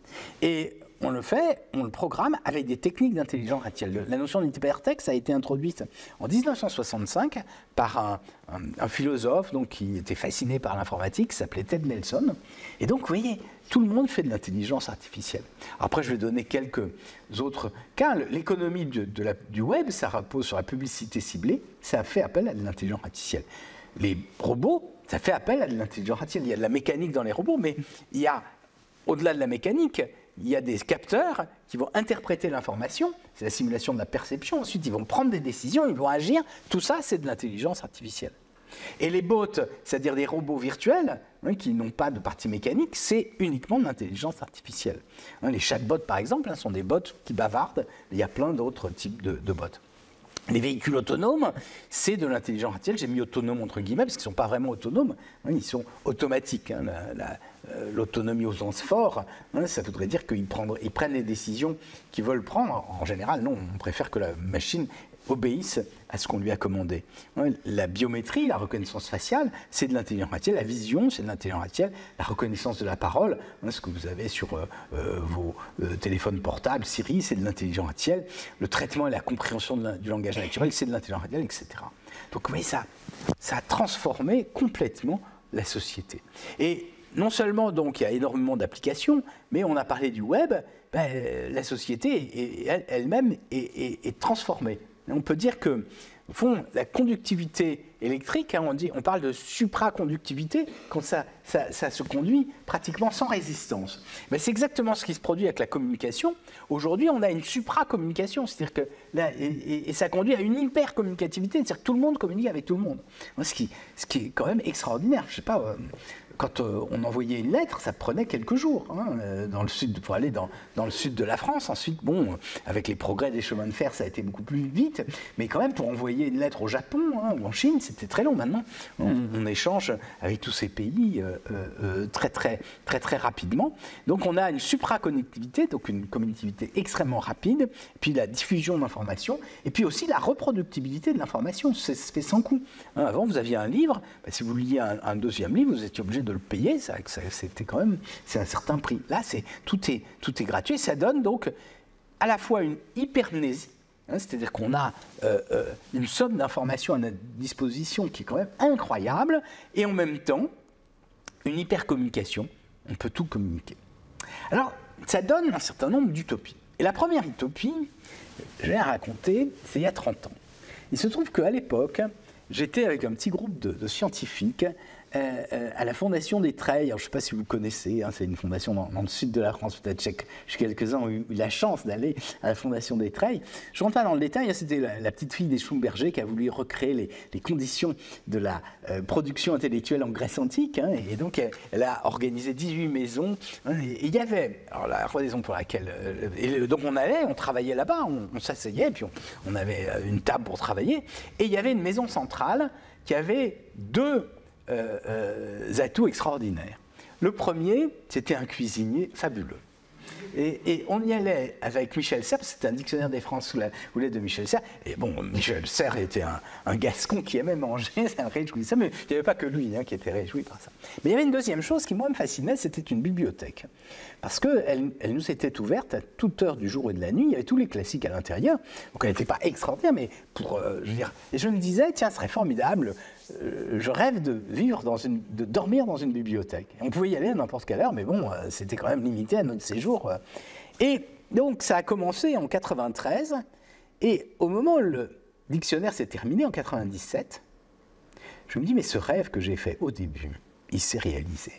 Et on le fait, on le programme avec des techniques d'intelligence artificielle. La notion d'hypertexte a été introduite en mille neuf cent soixante-cinq par un, un, un philosophe donc, qui était fasciné par l'informatique, qui s'appelait Ted Nelson. Et donc, vous voyez, tout le monde fait de l'intelligence artificielle. Après, je vais donner quelques autres cas. L'économie de, de la, du web, ça repose sur la publicité ciblée, ça fait appel à de l'intelligence artificielle. Les robots, ça fait appel à de l'intelligence artificielle. Il y a de la mécanique dans les robots, mais il y a, au-delà de la mécanique, il y a des capteurs qui vont interpréter l'information, c'est la simulation de la perception, ensuite ils vont prendre des décisions, ils vont agir, tout ça c'est de l'intelligence artificielle. Et les bots, c'est-à-dire des robots virtuels, hein, qui n'ont pas de partie mécanique, c'est uniquement de l'intelligence artificielle. Hein, les chatbots par exemple hein, sont des bots qui bavardent, il y a plein d'autres types de, de bots. Les véhicules autonomes, c'est de l'intelligence artificielle. J'ai mis autonome entre guillemets parce qu'ils ne sont pas vraiment autonomes. Hein, ils sont automatiques. Hein, la, la, euh, l'autonomie au sens fort, hein, ça voudrait dire qu'ils ils prennent les décisions qu'ils veulent prendre. En général, non. On préfère que la machine obéissent à ce qu'on lui a commandé. La biométrie, la reconnaissance faciale, c'est de l'intelligence artificielle. La vision, c'est de l'intelligence artificielle. La reconnaissance de la parole, hein, ce que vous avez sur euh, euh, vos euh, téléphones portables, Siri, c'est de l'intelligence artificielle. Le traitement et la compréhension de la, du langage naturel, c'est de l'intelligence artificielle, et cetera. Donc, vous voyez, ça, ça a transformé complètement la société. Et non seulement, donc, il y a énormément d'applications, mais on a parlé du web, ben, la société elle-même est, est, est transformée. On peut dire que, au fond, la conductivité électrique, hein, on, dit, on parle de supraconductivité quand ça, ça, ça se conduit pratiquement sans résistance. Mais c'est exactement ce qui se produit avec la communication. Aujourd'hui, on a une supracommunication, c'est-à-dire que là, et, et, et ça conduit à une hypercommunicativité, c'est-à-dire que tout le monde communique avec tout le monde. Ce qui, ce qui est quand même extraordinaire. Je sais pas. Euh, Quand euh, on envoyait une lettre, ça prenait quelques jours hein, euh, dans le sud, pour aller dans, dans le sud de la France. Ensuite, bon, euh, avec les progrès des chemins de fer, ça a été beaucoup plus vite. Mais quand même, pour envoyer une lettre au Japon hein, ou en Chine, c'était très long. Maintenant, on, on échange avec tous ces pays euh, euh, très, très, très, très rapidement. Donc, on a une supraconnectivité, donc une connectivité extrêmement rapide, puis la diffusion d'informations, et puis aussi la reproductibilité de l'information. C'est fait sans coût. Hein, avant, vous aviez un livre. Bah, si vous liez un, un deuxième livre, vous étiez obligé de le payer, ça, ça, c'était quand même c'est un certain prix. Là, c'est, tout, est, tout est gratuit. Ça donne donc à la fois une hypermnésie, hein, c'est-à-dire qu'on a euh, euh, une somme d'informations à notre disposition qui est quand même incroyable, et en même temps, une hypercommunication. On peut tout communiquer. Alors, ça donne un certain nombre d'utopies. Et la première utopie, je vais la raconter, c'est il y a trente ans. Il se trouve qu'à l'époque, j'étais avec un petit groupe de, de scientifiques euh, euh, à la Fondation des Treilles. Alors, je ne sais pas si vous connaissez, hein, c'est une fondation dans, dans le sud de la France, peut-être chez, chez quelques-uns ont eu la chance d'aller à la Fondation des Treilles. Je ne rentre pas dans le détail, c'était la, la petite fille des Schlumberger qui a voulu recréer les, les conditions de la euh, production intellectuelle en Grèce antique, hein, et donc elle, elle a organisé dix-huit maisons, hein, et il y avait, alors la raison pour laquelle, euh, et donc on allait, on travaillait là-bas, on, on s'asseyait, puis on, on avait une table pour travailler, et il y avait une maison centrale qui avait deux euh, euh, atouts extraordinaires. Le premier, c'était un cuisinier fabuleux. Et, et on y allait avec Michel Serres, c'était un dictionnaire des Francs sous la houlette de Michel Serres. Et bon, Michel Serres était un, un Gascon qui aimait manger, ça me réjouissait, mais il n'y avait pas que lui hein, qui était réjoui par ça. Mais il y avait une deuxième chose qui, moi, me fascinait, c'était une bibliothèque. Parce qu'elle elle nous était ouverte à toute heure du jour et de la nuit, il y avait tous les classiques à l'intérieur. Donc elle n'était pas extraordinaire, mais pour, euh, je veux dire, et je me disais, tiens, ce serait formidable, euh, je rêve de vivre dans une, de dormir dans une bibliothèque. Et on pouvait y aller à n'importe quelle heure, mais bon, euh, c'était quand même limité à notre séjour. Euh. Et donc ça a commencé en quatre-vingt-treize, et au moment où le dictionnaire s'est terminé en quatre-vingt-dix-sept, je me dis, mais ce rêve que j'ai fait au début, il s'est réalisé.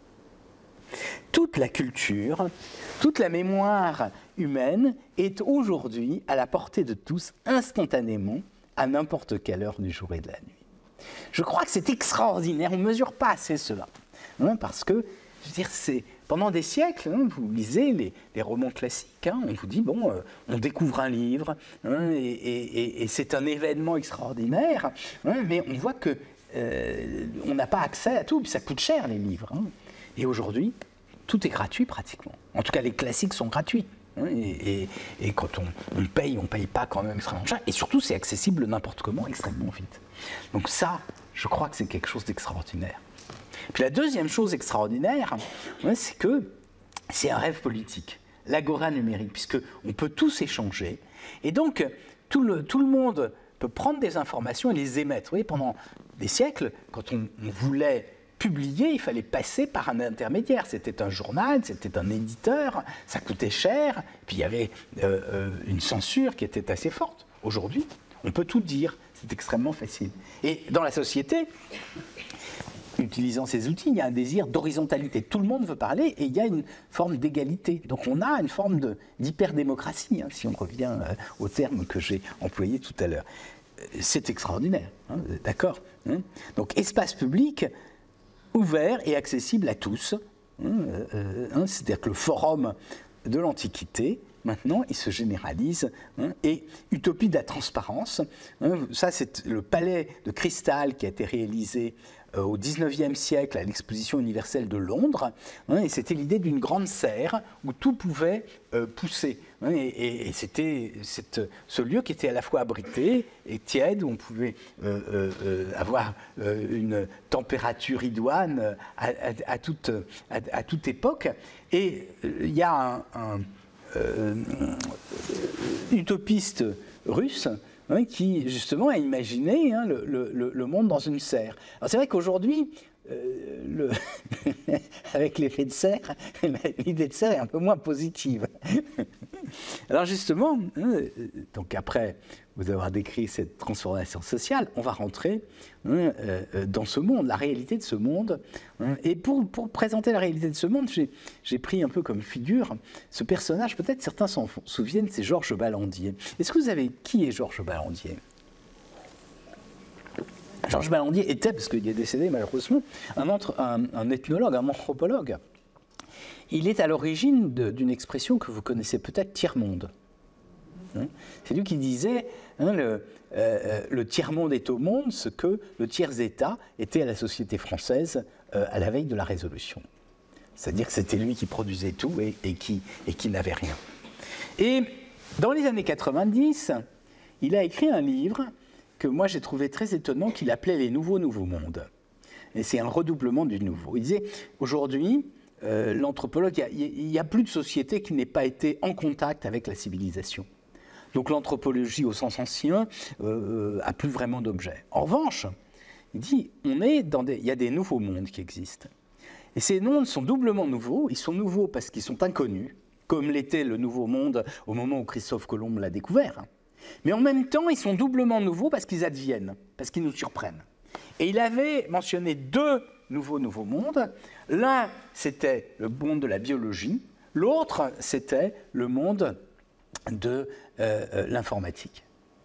Toute la culture, toute la mémoire humaine est aujourd'hui à la portée de tous, instantanément, à n'importe quelle heure du jour et de la nuit. Je crois que c'est extraordinaire, on ne mesure pas assez cela, hein, parce que, je veux dire, c'est pendant des siècles, hein, vous lisez les, les romans classiques, hein, on vous dit, bon, euh, on découvre un livre, hein, et, et, et c'est un événement extraordinaire, hein, mais on voit que euh, on n'a pas accès à tout, puis ça coûte cher les livres. Hein. Et aujourd'hui, tout est gratuit pratiquement. En tout cas, les classiques sont gratuits. Hein, et, et, et quand on, on paye, on ne paye pas quand même extrêmement cher. Et surtout, c'est accessible n'importe comment, extrêmement vite. Donc ça, je crois que c'est quelque chose d'extraordinaire. Puis la deuxième chose extraordinaire, ouais, c'est que c'est un rêve politique, l'agora numérique, puisqu'on peut tous échanger. Et donc, tout le, tout le monde peut prendre des informations et les émettre. Vous voyez, pendant des siècles, quand on, on voulait publier, il fallait passer par un intermédiaire. C'était un journal, c'était un éditeur, ça coûtait cher, puis il y avait euh, euh, une censure qui était assez forte. Aujourd'hui, on peut tout dire, c'est extrêmement facile. Et dans la société, utilisant ces outils, il y a un désir d'horizontalité. Tout le monde veut parler et il y a une forme d'égalité. Donc on a une forme de, d'hyperdémocratie, hein, si on revient euh, au terme que j'ai employé tout à l'heure. C'est extraordinaire, hein, d'accord, hein. Donc espace public ouvert et accessible à tous. Hein, euh, hein, c'est-à-dire que le forum de l'Antiquité, maintenant, il se généralise. Hein, et utopie de la transparence, hein, ça c'est le palais de cristal qui a été réalisé euh, au dix-neuvième siècle à l'exposition universelle de Londres. Hein, et c'était l'idée d'une grande serre où tout pouvait euh, pousser. Hein, et, et, et c'était cette, ce lieu qui était à la fois abrité et tiède, où on pouvait euh, euh, avoir euh, une température idoine à, à, à, toute, à, à toute époque. Et il y a un, un Euh, utopiste russe hein, qui justement a imaginé hein, le, le, le monde dans une serre. Alors c'est vrai qu'aujourd'hui, euh, le avec l'effet de serre, l'idée de serre est un peu moins positive. Alors justement, hein, donc après vous avoir décrit cette transformation sociale, on va rentrer hein, euh, dans ce monde, la réalité de ce monde. Hein, et pour, pour présenter la réalité de ce monde, j'ai, j'ai pris un peu comme figure ce personnage, peut-être certains s'en souviennent, c'est Georges Ballandier. Est-ce que vous savez qui est Georges Ballandier ? Georges Ballandier était, parce qu'il est décédé malheureusement, un, entre, un, un ethnologue, un anthropologue. Il est à l'origine de, d'une expression que vous connaissez peut-être, tiers-monde. Hein, c'est lui qui disait hein, le, euh, le tiers-monde est au monde ce que le tiers-État était à la société française euh, à la veille de la Révolution. C'est-à-dire que c'était lui qui produisait tout et, et, qui, et qui n'avait rien. Et dans les années quatre-vingt-dix, il a écrit un livre que moi j'ai trouvé très étonnant, qu'il appelait « Les nouveaux nouveaux mondes ». Et c'est un redoublement du nouveau. Il disait, aujourd'hui, euh, l'anthropologue, il n'y a, a plus de société qui n'ait pas été en contact avec la civilisation. Donc l'anthropologie au sens ancien euh, a plus vraiment d'objet. En revanche, il dit, on est dans des, il y a des nouveaux mondes qui existent. Et ces mondes sont doublement nouveaux. Ils sont nouveaux parce qu'ils sont inconnus, comme l'était le nouveau monde au moment où Christophe Colomb l'a découvert. Mais en même temps, ils sont doublement nouveaux parce qu'ils adviennent, parce qu'ils nous surprennent. Et il avait mentionné deux nouveau, nouveau monde. L'un, c'était le monde de la biologie. L'autre, c'était le monde de euh, euh, l'informatique.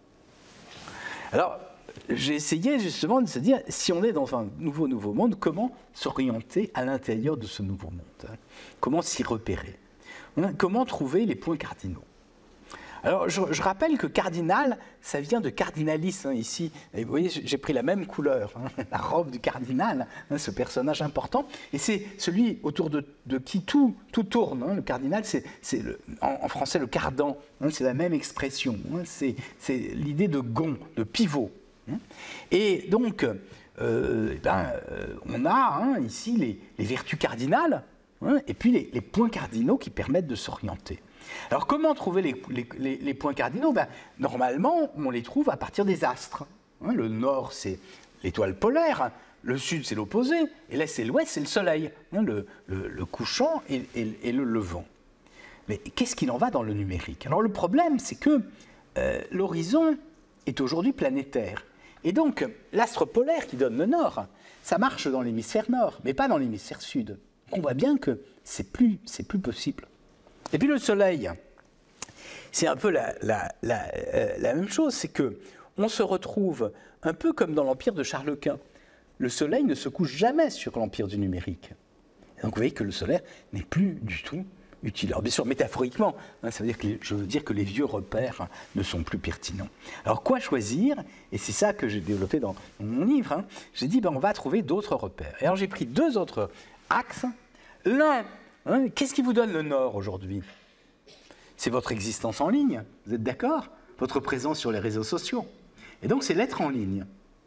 Alors, j'ai essayé justement de se dire, si on est dans un nouveau, nouveau monde, comment s'orienter à l'intérieur de ce nouveau monde, hein? Comment s'y repérer, hein? Comment trouver les points cardinaux. Alors, je, je rappelle que cardinal, ça vient de cardinalis, hein, ici. Et vous voyez, j'ai pris la même couleur, hein, la robe du cardinal, hein, ce personnage important. Et c'est celui autour de, de qui tout, tout tourne. Hein. Le cardinal, c'est en, en français le cardan. Hein, c'est la même expression. Hein, c'est l'idée de gond, de pivot. Hein. Et donc, euh, ben, euh, on a hein, ici les, les vertus cardinales, hein, et puis les, les points cardinaux qui permettent de s'orienter. Alors, comment trouver les, les, les, les points cardinaux? Ben, normalement, on les trouve à partir des astres. Hein, le nord, c'est l'étoile polaire. Le sud, c'est l'opposé. Et l'est et l'ouest, c'est le soleil. Hein, le, le, le couchant et, et, et le levant. Mais qu'est-ce qu'il en va dans le numérique? Alors, le problème, c'est que euh, l'horizon est aujourd'hui planétaire. Et donc, l'astre polaire qui donne le nord, ça marche dans l'hémisphère nord, mais pas dans l'hémisphère sud. On voit bien que c'est plus, c'est plus possible. Et puis le soleil, c'est un peu la, la, la, euh, la même chose, c'est qu'on se retrouve un peu comme dans l'empire de Charles Quint. Le soleil ne se couche jamais sur l'empire du numérique. Et donc vous voyez que le solaire n'est plus du tout utile. Alors bien sûr, métaphoriquement, hein, ça veut dire que les, je veux dire que les vieux repères ne sont plus pertinents. Alors quoi choisir? Et c'est ça que j'ai développé dans, dans mon livre. Hein. J'ai dit, ben, on va trouver d'autres repères. Et alors j'ai pris deux autres axes. L'un, hein, qu'est-ce qui vous donne le nord aujourd'hui? C'est votre existence en ligne, vous êtes d'accord? Votre présence sur les réseaux sociaux. Et donc c'est l'être en ligne.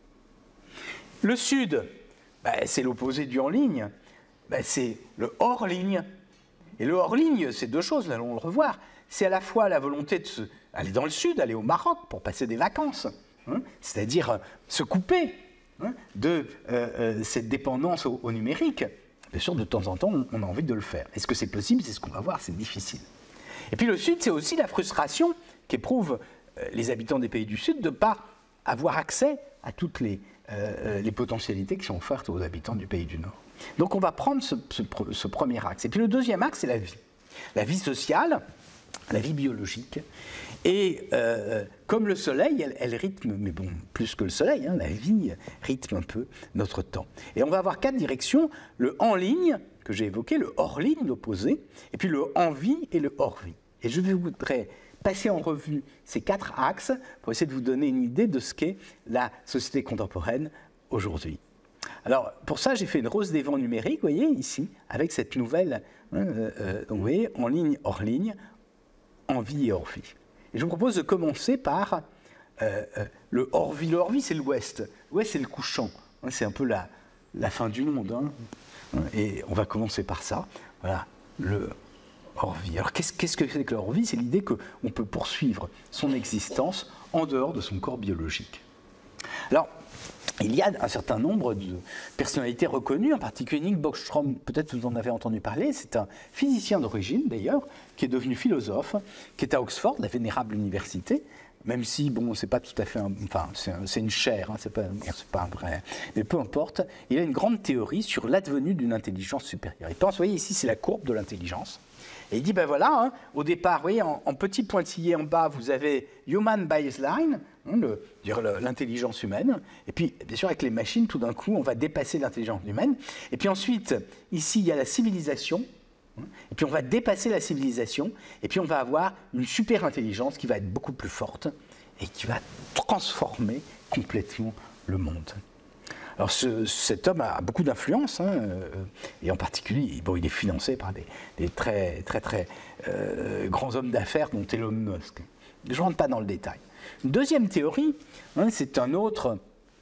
Le sud, ben, c'est l'opposé du en ligne. Ben, c'est le hors ligne. Et le hors ligne, c'est deux choses, nous allons le revoir. C'est à la fois la volonté de se, aller dans le sud, aller au Maroc pour passer des vacances, hein, c'est-à-dire euh, se couper hein, de euh, euh, cette dépendance au, au numérique. Bien sûr, de temps en temps, on, on a envie de le faire. Est-ce que c'est possible? C'est ce qu'on va voir, c'est difficile. Et puis le sud, c'est aussi la frustration qu'éprouvent euh, les habitants des pays du sud de ne pas avoir accès à toutes les, euh, les potentialités qui sont offertes aux habitants du pays du nord. Donc on va prendre ce, ce, ce premier axe. Et puis le deuxième axe, c'est la vie. La vie sociale, la vie biologique. Et euh, comme le soleil, elle, elle rythme, mais bon, plus que le soleil, hein, la vie rythme un peu notre temps. Et on va avoir quatre directions, le en ligne, que j'ai évoqué, le hors ligne, l'opposé, et puis le en vie et le hors vie. Et je voudrais passer en revue ces quatre axes pour essayer de vous donner une idée de ce qu'est la société contemporaine aujourd'hui. Alors, pour ça, j'ai fait une rose des vents numérique, vous voyez, ici, avec cette nouvelle, hein, euh, donc vous voyez, en ligne, hors ligne, en vie et hors vie. Et je vous propose de commencer par euh, euh, le hors-vie. Le hors-vie, c'est l'ouest. L'ouest, c'est le couchant. Hein, c'est un peu la, la fin du monde. Hein. Et on va commencer par ça. Voilà, le hors-vie. Alors, qu'est-ce qu'est-ce que c'est que le hors-vie? C'est l'idée qu'on peut poursuivre son existence en dehors de son corps biologique. Alors, il y a un certain nombre de personnalités reconnues, en particulier Nick Bostrom, peut-être vous en avez entendu parler, c'est un physicien d'origine d'ailleurs, qui est devenu philosophe, qui est à Oxford, la vénérable université, même si, bon, c'est pas tout à fait, un, enfin, c'est une chaire, hein, c'est pas, c'est pas un vrai, mais peu importe, il a une grande théorie sur l'advenu d'une intelligence supérieure. Il pense, vous voyez, ici c'est la courbe de l'intelligence. Et il dit, ben voilà, hein, au départ, vous voyez, en, en petit pointillé en bas, vous avez Human Baseline, hein, l'intelligence humaine. Et puis, bien sûr, avec les machines, tout d'un coup, on va dépasser l'intelligence humaine. Et puis ensuite, ici, il y a la civilisation. Hein, et puis, on va dépasser la civilisation. Et puis, on va avoir une super intelligence qui va être beaucoup plus forte et qui va transformer complètement le monde. Alors ce, cet homme a beaucoup d'influence, hein, euh, et en particulier, bon, il est financé par des, des très très très euh, grands hommes d'affaires, dont Elon Musk. Je ne rentre pas dans le détail. Une deuxième théorie, hein, c'est un autre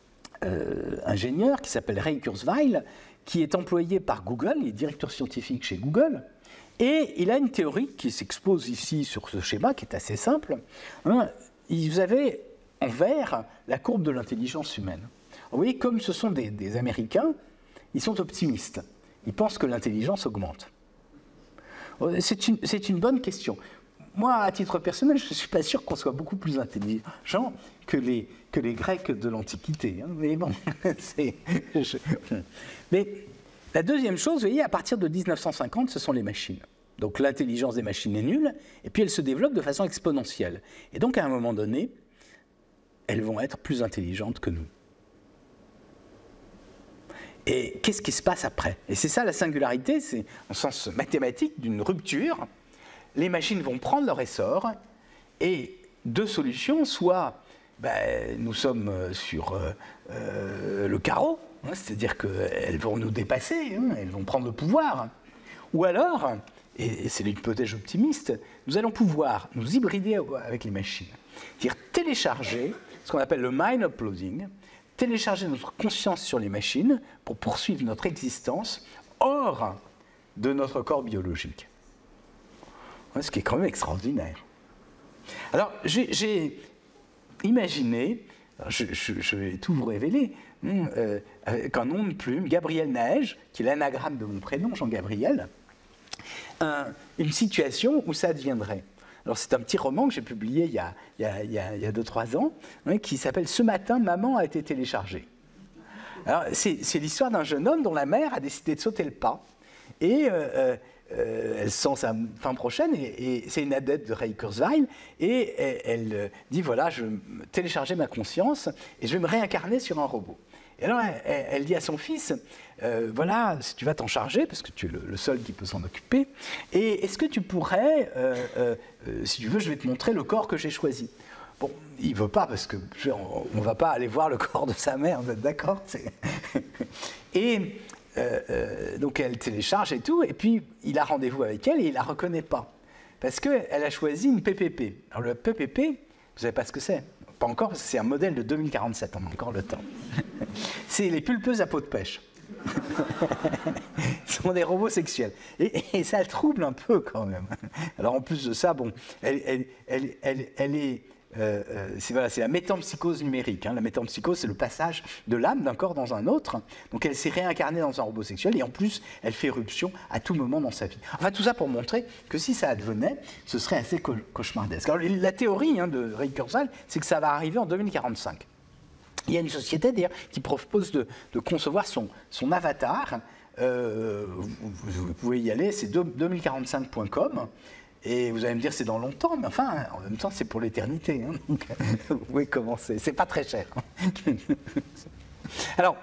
euh, ingénieur qui s'appelle Ray Kurzweil, qui est employé par Google, il est directeur scientifique chez Google, et il a une théorie qui s'expose ici sur ce schéma, qui est assez simple. Hein, vous avez en vert la courbe de l'intelligence humaine. Vous voyez, comme ce sont des, des Américains, ils sont optimistes. Ils pensent que l'intelligence augmente. C'est une, c'est une bonne question. moi, à titre personnel, je ne suis pas sûr qu'on soit beaucoup plus intelligent que les, que les Grecs de l'Antiquité. Hein. Mais bon, c'est... Je... Mais la deuxième chose, vous voyez, à partir de mille neuf cent cinquante, ce sont les machines. Donc l'intelligence des machines est nulle, et puis elle se développe de façon exponentielle. Et donc, à un moment donné, elles vont être plus intelligentes que nous. Et qu'est-ce qui se passe après? Et c'est ça la singularité, c'est en sens mathématique d'une rupture. Les machines vont prendre leur essor, et deux solutions, soit ben, nous sommes sur euh, euh, le carreau, hein, c'est-à-dire qu'elles vont nous dépasser, hein, elles vont prendre le pouvoir, ou alors, et c'est l'hypothèse optimiste, nous allons pouvoir nous hybrider avec les machines, c'est-à-dire télécharger ce qu'on appelle le mind uploading, télécharger notre conscience sur les machines pour poursuivre notre existence hors de notre corps biologique. Ce qui est quand même extraordinaire. Alors, j'ai imaginé, je, je, je vais tout vous révéler, euh, avec un nom de plume, Gabriel Naège, qui est l'anagramme de mon prénom, Jean-Gabriel, un, une situation où ça adviendrait. Alors, c'est un petit roman que j'ai publié il y a, il y a, il y a, il y a deux trois ans, hein, qui s'appelle « Ce matin, maman a été téléchargée ». Alors, c'est l'histoire d'un jeune homme dont la mère a décidé de sauter le pas, et... Euh, Euh, elle sent sa fin prochaine, et, et c'est une adepte de Ray Kurzweil, et elle, elle dit, voilà, je vais télécharger ma conscience, et je vais me réincarner sur un robot. Et alors, elle, elle dit à son fils, euh, voilà, si tu vas t'en charger, parce que tu es le, le seul qui peut s'en occuper, et est-ce que tu pourrais, euh, euh, euh, si tu veux, je vais te montrer le corps que j'ai choisi. Bon, il ne veut pas, parce qu'on ne va pas aller voir le corps de sa mère, vous êtes d'accord? Et... Euh, euh, donc elle télécharge et tout, et puis il a rendez-vous avec elle et il ne la reconnaît pas, parce qu'elle a choisi une P P P. Alors le P P P, vous ne savez pas ce que c'est? Pas encore, c'est un modèle de deux mille quarante-sept, on a encore le temps. C'est les pulpeuses à peau de pêche. Ce sont des robots sexuels. Et, et ça le trouble un peu quand même. Alors en plus de ça, bon, elle, elle, elle, elle, elle est... Euh, euh, c'est voilà, la métempsychose numérique. Hein. La métempsychose, c'est le passage de l'âme d'un corps dans un autre. Donc elle s'est réincarnée dans un robot sexuel et en plus, elle fait éruption à tout moment dans sa vie. Enfin, tout ça pour montrer que si ça advenait, ce serait assez cauchemardesque. Alors, la théorie hein, de Ray Kurzweil, c'est que ça va arriver en deux mille quarante-cinq. Il y a une société d'ailleurs qui propose de, de concevoir son, son avatar. Euh, vous, vous pouvez y aller, c'est deux mille quarante-cinq point com. Et vous allez me dire, c'est dans longtemps, mais enfin, en même temps, c'est pour l'éternité. Hein, donc, vous pouvez commencer. C'est pas très cher. Alors,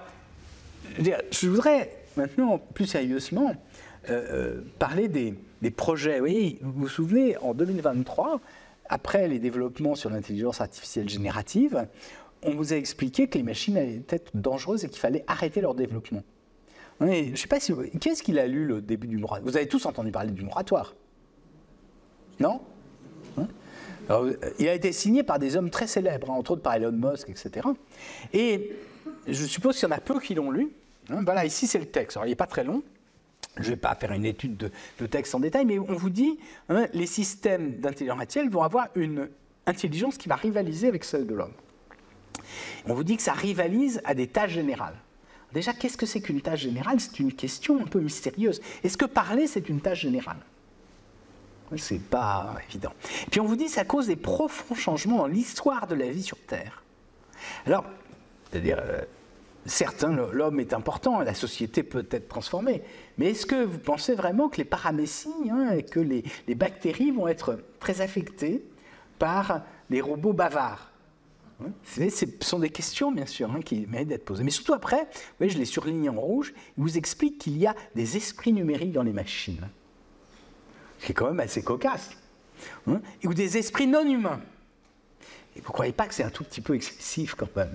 je voudrais maintenant, plus sérieusement, euh, parler des, des projets. Oui, vous vous souvenez, en deux mille vingt-trois, après les développements sur l'intelligence artificielle générative, on vous a expliqué que les machines allaient être dangereuses et qu'il fallait arrêter leur développement. Mais, je ne sais pas si... Qui est-ce qu'il a lu le début du moratoire? Vous avez tous entendu parler du moratoire? Non? Alors, il a été signé par des hommes très célèbres, hein, entre autres par Elon Musk, et cetera. Et je suppose qu'il y en a peu qui l'ont lu. Hein, voilà, ici c'est le texte. Alors, il n'est pas très long. Je ne vais pas faire une étude de, de texte en détail, mais on vous dit, hein, les systèmes d'intelligence artificielle vont avoir une intelligence qui va rivaliser avec celle de l'homme. On vous dit que ça rivalise à des tâches générales. Déjà, qu'est-ce que c'est qu'une tâche générale? C'est une question un peu mystérieuse. Est-ce que parler, c'est une tâche générale? C'est pas évident. Et puis on vous dit que ça cause des profonds changements dans l'histoire de la vie sur Terre. Alors, c'est-à-dire, euh, certes, hein, l'homme est important, la société peut être transformée, mais est-ce que vous pensez vraiment que les paramécies hein, et que les, les bactéries vont être très affectées par les robots bavards? Hein, ce sont des questions, bien sûr, hein, qui méritent d'être posées. Mais surtout après, vous voyez, je l'ai surligné en rouge, il vous explique qu'il y a des esprits numériques dans les machines. Ce qui est quand même assez cocasse, hein, ou des esprits non humains. Et vous ne croyez pas que c'est un tout petit peu excessif quand même?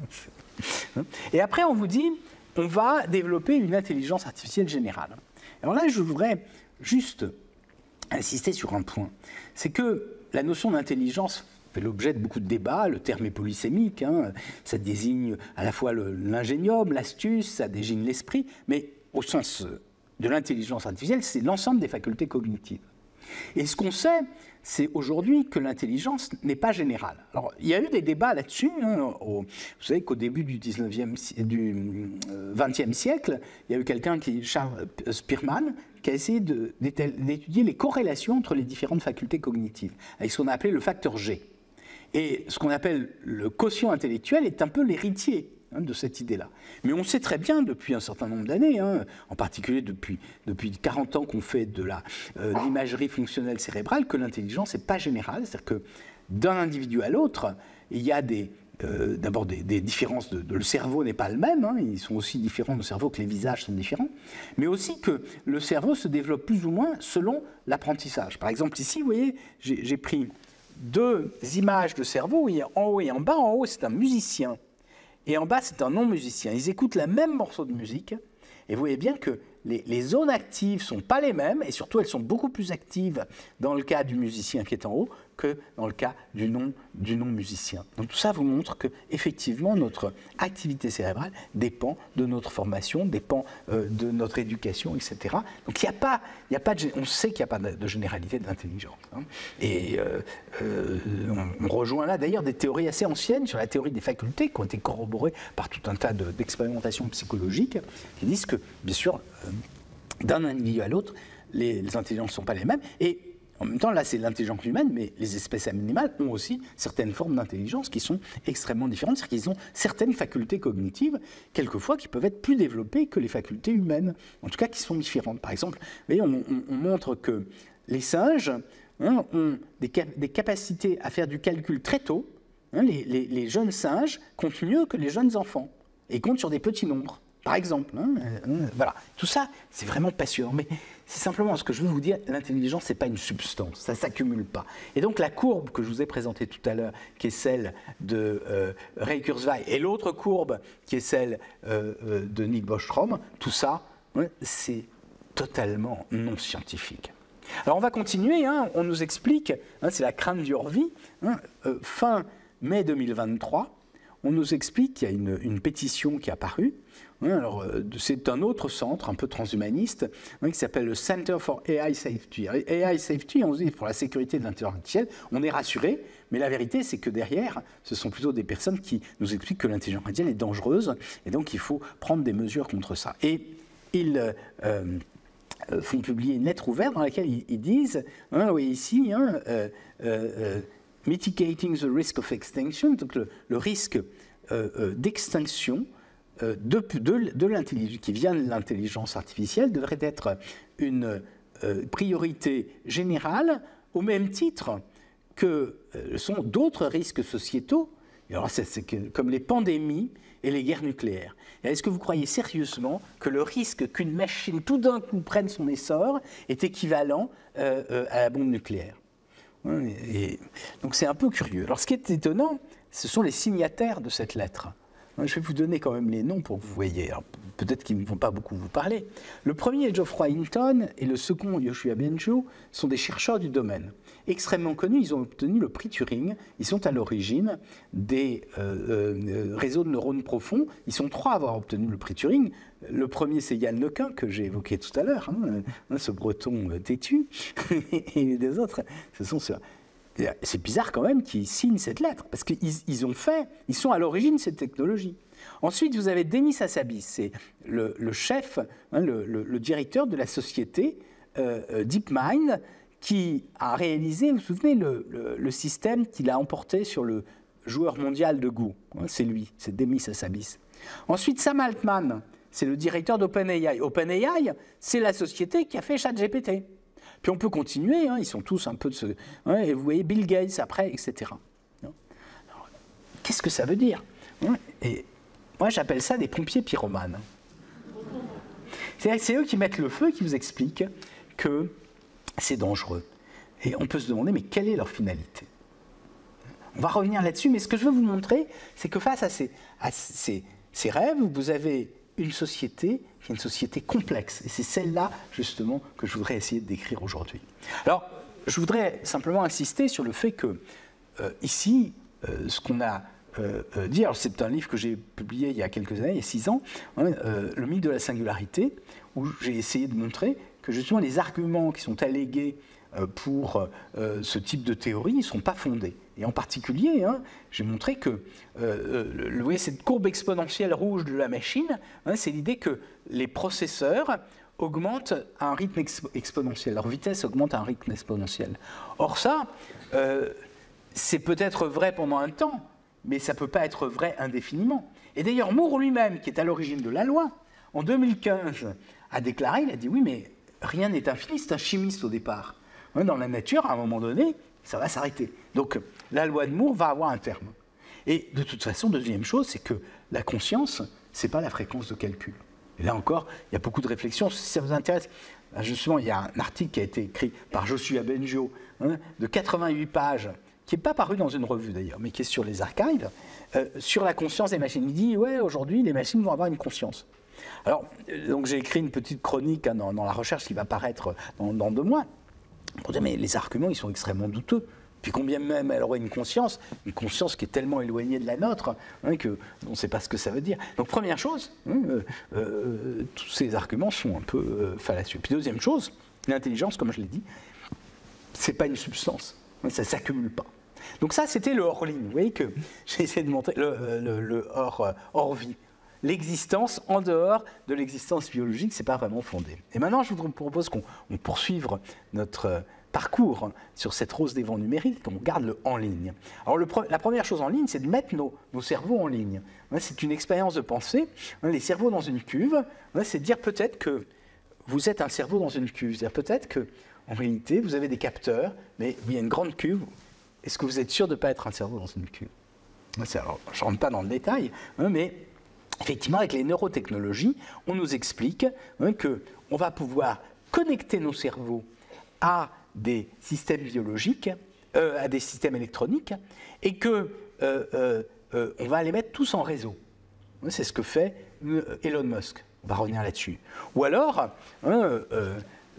Et après, on vous dit, on va développer une intelligence artificielle générale. Alors là, je voudrais juste insister sur un point. C'est que la notion d'intelligence fait l'objet de beaucoup de débats. Le terme est polysémique. Hein, ça désigne à la fois l'ingénium, l'astuce, ça désigne l'esprit, mais au sens... de l'intelligence artificielle, c'est l'ensemble des facultés cognitives. Et ce qu'on sait, c'est aujourd'hui que l'intelligence n'est pas générale. Alors, il y a eu des débats là-dessus. Hein, au, vous savez qu'au début du, dix-neuvième, du vingtième siècle, il y a eu quelqu'un, qui, Charles Spearman, qui a essayé de, d'étudier les corrélations entre les différentes facultés cognitives, avec ce qu'on a appelé le facteur G. Et ce qu'on appelle le quotient intellectuel est un peu l'héritier hein, de cette idée-là. Mais on sait très bien depuis un certain nombre d'années, hein, en particulier depuis, depuis quarante ans qu'on fait de la, euh, l'imagerie fonctionnelle cérébrale, que l'intelligence n'est pas générale. C'est-à-dire que d'un individu à l'autre, il y a des, euh, d'abord des, des différences, de, de, le cerveau n'est pas le même, hein, ils sont aussi différents de cerveau que les visages sont différents, mais aussi que le cerveau se développe plus ou moins selon l'apprentissage. Par exemple, ici, vous voyez, j'ai, j'ai pris deux images de cerveau, en haut et en bas. En haut, c'est un musicien, et en bas, c'est un non-musicien. Ils écoutent le même morceau de musique, et vous voyez bien que les, les zones actives ne sont pas les mêmes, et surtout, elles sont beaucoup plus actives dans le cas du musicien qui est en haut que dans le cas du non, du non-musicien. Donc tout ça vous montre qu'effectivement, notre activité cérébrale dépend de notre formation, dépend euh, de notre éducation, et cetera. Donc il n'y a pas, il n'y a pas de, on sait qu'il n'y a pas de, de généralité de l'intelligence. Hein. Et euh, euh, on, on rejoint là d'ailleurs des théories assez anciennes sur la théorie des facultés qui ont été corroborées par tout un tas de, d'expérimentations psychologiques qui disent que, bien sûr, euh, d'un individu à l'autre, les, les intelligences ne sont pas les mêmes. Et en même temps, là, c'est l'intelligence humaine, mais les espèces animales ont aussi certaines formes d'intelligence qui sont extrêmement différentes. C'est-à-dire qu'ils ont certaines facultés cognitives, quelquefois, qui peuvent être plus développées que les facultés humaines. En tout cas, qui sont différentes. Par exemple, vous voyez, on, on, on montre que les singes hein, ont des, cap- des capacités à faire du calcul très tôt. Hein, les, les, les jeunes singes comptent mieux que les jeunes enfants et comptent sur des petits nombres. Par exemple, hein, euh, voilà. Tout ça, c'est vraiment passionnant. Mais c'est simplement ce que je veux vous dire, l'intelligence, ce n'est pas une substance, ça ne s'accumule pas. Et donc la courbe que je vous ai présentée tout à l'heure, qui est celle de euh, Ray Kurzweil, et l'autre courbe, qui est celle euh, euh, de Nick Bostrom, tout ça, ouais, c'est totalement non scientifique. Alors on va continuer, hein, on nous explique, hein, c'est la crainte du hors-vie, hein, euh, fin mai deux mille vingt-trois, on nous explique qu'il y a une, une pétition qui est apparue. Alors, c'est un autre centre, un peu transhumaniste, hein, qui s'appelle le Center for A I Safety. A I Safety, on se dit pour la sécurité de l'intelligence artificielle, on est rassuré, mais la vérité, c'est que derrière, ce sont plutôt des personnes qui nous expliquent que l'intelligence artificielle est dangereuse, et donc il faut prendre des mesures contre ça. Et ils euh, font publier une lettre ouverte dans laquelle ils, ils disent, hein, oui, ici, hein, euh, euh, mitigating the risk of extinction, donc le, le risque euh, euh, d'extinction euh, de, de, de l'intelligence, qui vient de l'intelligence artificielle, devrait être une euh, priorité générale au même titre que euh, sont d'autres risques sociétaux, et alors c'est, c'est que, comme les pandémies et les guerres nucléaires. Et est-ce que vous croyez sérieusement que le risque qu'une machine tout d'un coup prenne son essor est équivalent euh, euh, à la bombe nucléaire ? Et donc c'est un peu curieux. Alors ce qui est étonnant, ce sont les signataires de cette lettre. Je vais vous donner quand même les noms pour que vous voyez. Alors, peut-être qu'ils ne vont pas beaucoup vous parler. Le premier est Geoffroy Hinton et le second, Yoshua Bengio, sont des chercheurs du domaine. Extrêmement connus, ils ont obtenu le prix Turing. Ils sont à l'origine des euh, euh, réseaux de neurones profonds. Ils sont trois à avoir obtenu le prix Turing. Le premier, c'est Yann Lequin, que j'ai évoqué tout à l'heure, hein, ce breton têtu. Et les deux autres, ce sont ceux. C'est bizarre quand même qu'ils signent cette lettre, parce qu'ils ils ont fait, ils sont à l'origine de cette technologie. Ensuite, vous avez Demis Hassabis, c'est le, le chef, hein, le, le, le directeur de la société euh, DeepMind, qui a réalisé, vous vous souvenez, le, le, le système qu'il a emporté sur le joueur mondial de Go. Hein, c'est lui, c'est Demis Hassabis. Ensuite, Sam Altman, c'est le directeur d'OpenAI. OpenAI, c'est la société qui a fait ChatGPT. Puis on peut continuer, hein, ils sont tous un peu de ce... Hein, et vous voyez Bill Gates après, et cetera. Alors, qu'est-ce que ça veut dire? Et moi, j'appelle ça des pompiers pyromanes. C'est-à-dire que c'est eux qui mettent le feu, qui vous expliquent que c'est dangereux. Et on peut se demander, mais quelle est leur finalité? On va revenir là-dessus, mais ce que je veux vous montrer, c'est que face à ces, à ces, ces rêves, vous avez une société qui est une société complexe. Et c'est celle-là, justement, que je voudrais essayer de décrire aujourd'hui. Alors, je voudrais simplement insister sur le fait que, euh, ici, euh, ce qu'on a euh, euh, dit, alors c'est un livre que j'ai publié il y a quelques années, il y a six ans, hein, euh, Le mythe de la singularité, où j'ai essayé de montrer que, justement, les arguments qui sont allégués euh, pour euh, ce type de théorie ne sont pas fondées. Et en particulier, hein, j'ai montré que euh, le, vous voyez, cette courbe exponentielle rouge de la machine, hein, c'est l'idée que les processeurs augmentent à un rythme expo exponentiel, leur vitesse augmente à un rythme exponentiel. Or ça, euh, c'est peut-être vrai pendant un temps, mais ça ne peut pas être vrai indéfiniment. Et d'ailleurs, Moore lui-même, qui est à l'origine de la loi, en deux mille quinze, a déclaré, il a dit oui, mais rien n'est infini, c'est un chimiste au départ. Dans la nature, à un moment donné, ça va s'arrêter. Donc, la loi de Moore va avoir un terme. Et de toute façon, deuxième chose, c'est que la conscience, ce n'est pas la fréquence de calcul. Et là encore, il y a beaucoup de réflexions. Si ça vous intéresse, justement, il y a un article qui a été écrit par Joshua Bengio, hein, de quatre-vingt-huit pages, qui n'est pas paru dans une revue d'ailleurs, mais qui est sur les archives, euh, sur la conscience des machines. Il dit, ouais, aujourd'hui, les machines vont avoir une conscience. Alors, donc j'ai écrit une petite chronique hein, dans, dans la recherche qui va paraître dans, dans deux mois, pour dire, mais les arguments, ils sont extrêmement douteux. Puis combien même elle aurait une conscience, une conscience qui est tellement éloignée de la nôtre hein, qu'on ne sait pas ce que ça veut dire. Donc première chose, hein, euh, euh, tous ces arguments sont un peu euh, fallacieux. Puis deuxième chose, l'intelligence, comme je l'ai dit, c'est pas une substance, hein, ça ne s'accumule pas. Donc ça, c'était le hors-ligne. Vous voyez que j'ai essayé de montrer le, le, le hors, euh, hors-vie. L'existence en dehors de l'existence biologique, ce n'est pas vraiment fondé. Et maintenant, je vous propose qu'on poursuive notre parcours sur cette rose des vents numériques, qu'on garde le en ligne. Alors, le, la première chose en ligne, c'est de mettre nos, nos cerveaux en ligne. C'est une expérience de pensée. Les cerveaux dans une cuve, c'est de dire peut-être que vous êtes un cerveau dans une cuve. C'est-à-dire peut-être qu'en réalité, vous avez des capteurs, mais il y a une grande cuve. Est-ce que vous êtes sûr de ne pas être un cerveau dans une cuve? Alors, je ne rentre pas dans le détail, mais effectivement, avec les neurotechnologies, on nous explique hein, qu'on va pouvoir connecter nos cerveaux à des systèmes biologiques, euh, à des systèmes électroniques, et qu'on euh, euh, va les mettre tous en réseau. C'est ce que fait Elon Musk. On va revenir là-dessus. Ou alors, hein, euh, euh,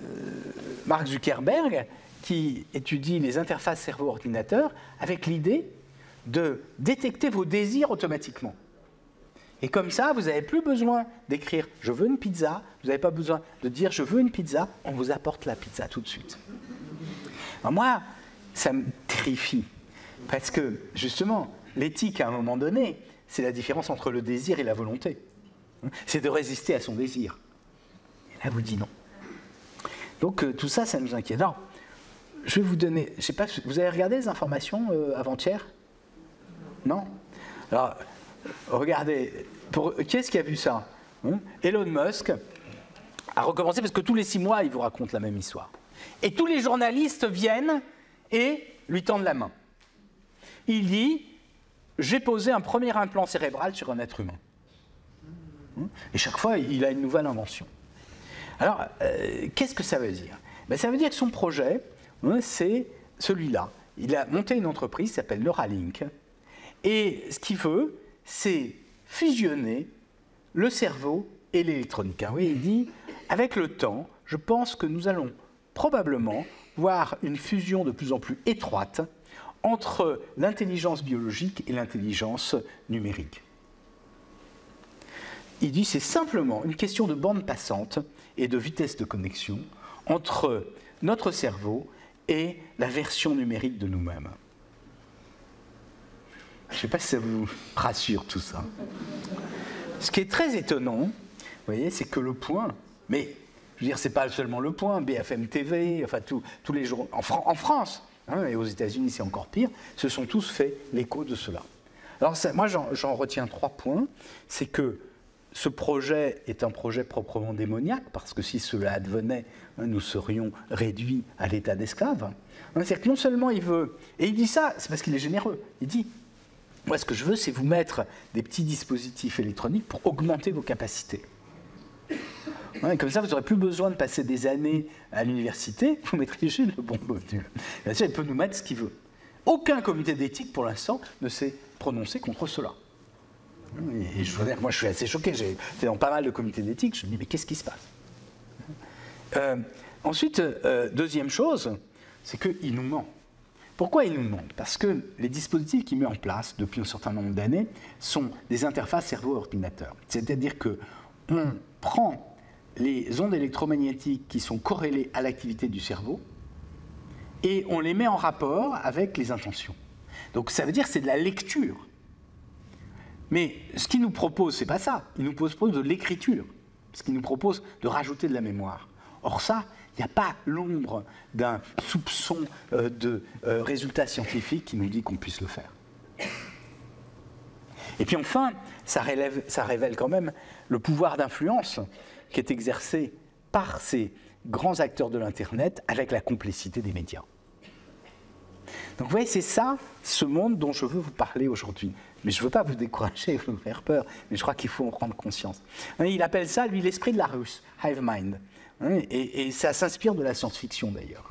Mark Zuckerberg, qui étudie les interfaces cerveau-ordinateur, avec l'idée de détecter vos désirs automatiquement. Et comme ça, vous n'avez plus besoin d'écrire « je veux une pizza », vous n'avez pas besoin de dire « je veux une pizza », on vous apporte la pizza tout de suite. Alors moi, ça me terrifie, parce que justement, l'éthique à un moment donné, c'est la différence entre le désir et la volonté. C'est de résister à son désir. Et là, vous dites non. Donc euh, tout ça, ça nous inquiète. Alors, je vais vous donner, je sais pas, vous avez regardé les informations euh, avant-hier? Non? Alors, regardez, pour, qui est-ce qui a vu ça hein? Elon Musk a recommencé parce que tous les six mois, il vous raconte la même histoire. Et tous les journalistes viennent et lui tendent la main. Il dit, j'ai posé un premier implant cérébral sur un être humain. Et chaque fois, il a une nouvelle invention. Alors, euh, qu'est-ce que ça veut dire? Ben, ça veut dire que son projet, hein, c'est celui-là. Il a monté une entreprise qui s'appelle Neuralink. Et ce qu'il veut, c'est fusionner le cerveau et l'électronique. Oui, il dit, avec le temps, je pense que nous allons probablement voir une fusion de plus en plus étroite entre l'intelligence biologique et l'intelligence numérique. Il dit, c'est simplement une question de bande passante et de vitesse de connexion entre notre cerveau et la version numérique de nous-mêmes. Je ne sais pas si ça vous rassure tout ça. Ce qui est très étonnant, vous voyez, c'est que Le Point, mais je veux dire, ce n'est pas seulement Le Point, B F M T V, enfin tous les jours, en, Fran en France, hein, et aux États-Unis c'est encore pire, se sont tous fait l'écho de cela. Alors ça, moi j'en retiens trois points, c'est que ce projet est un projet proprement démoniaque, parce que si cela advenait, hein, nous serions réduits à l'état d'esclaves. Hein, c'est-à-dire que non seulement il veut, et il dit ça, c'est parce qu'il est généreux, il dit, moi ce que je veux c'est vous mettre des petits dispositifs électroniques pour augmenter vos capacités. Ouais, comme ça, vous n'aurez plus besoin de passer des années à l'université, vous mettrez juste le bon module. Bien sûr, il peut nous mettre ce qu'il veut. Aucun comité d'éthique, pour l'instant, ne s'est prononcé contre cela. Et je veux dire, moi, je suis assez choqué. J'ai été dans pas mal de comités d'éthique. Je me dis, mais qu'est-ce qui se passe euh, Ensuite, euh, deuxième chose, c'est qu'il nous ment. Pourquoi il nous ment? Parce que les dispositifs qu'il met en place depuis un certain nombre d'années sont des interfaces cerveau-ordinateur. C'est-à-dire qu'on prend les ondes électromagnétiques qui sont corrélées à l'activité du cerveau et on les met en rapport avec les intentions. Donc ça veut dire que c'est de la lecture. Mais ce qu'il nous propose, c'est pas ça. Il nous propose de l'écriture. Ce qu'il nous propose de rajouter de la mémoire. Or ça, il n'y a pas l'ombre d'un soupçon euh, de euh, résultat scientifique qui nous dit qu'on puisse le faire. Et puis enfin, ça, relève, ça révèle quand même le pouvoir d'influence qui est exercé par ces grands acteurs de l'Internet avec la complicité des médias. Donc vous voyez, c'est ça, ce monde dont je veux vous parler aujourd'hui. Mais je ne veux pas vous décourager, vous faire peur, mais je crois qu'il faut en prendre conscience. Il appelle ça, lui, l'esprit de la russe, hive mind. Et, et ça s'inspire de la science-fiction, d'ailleurs.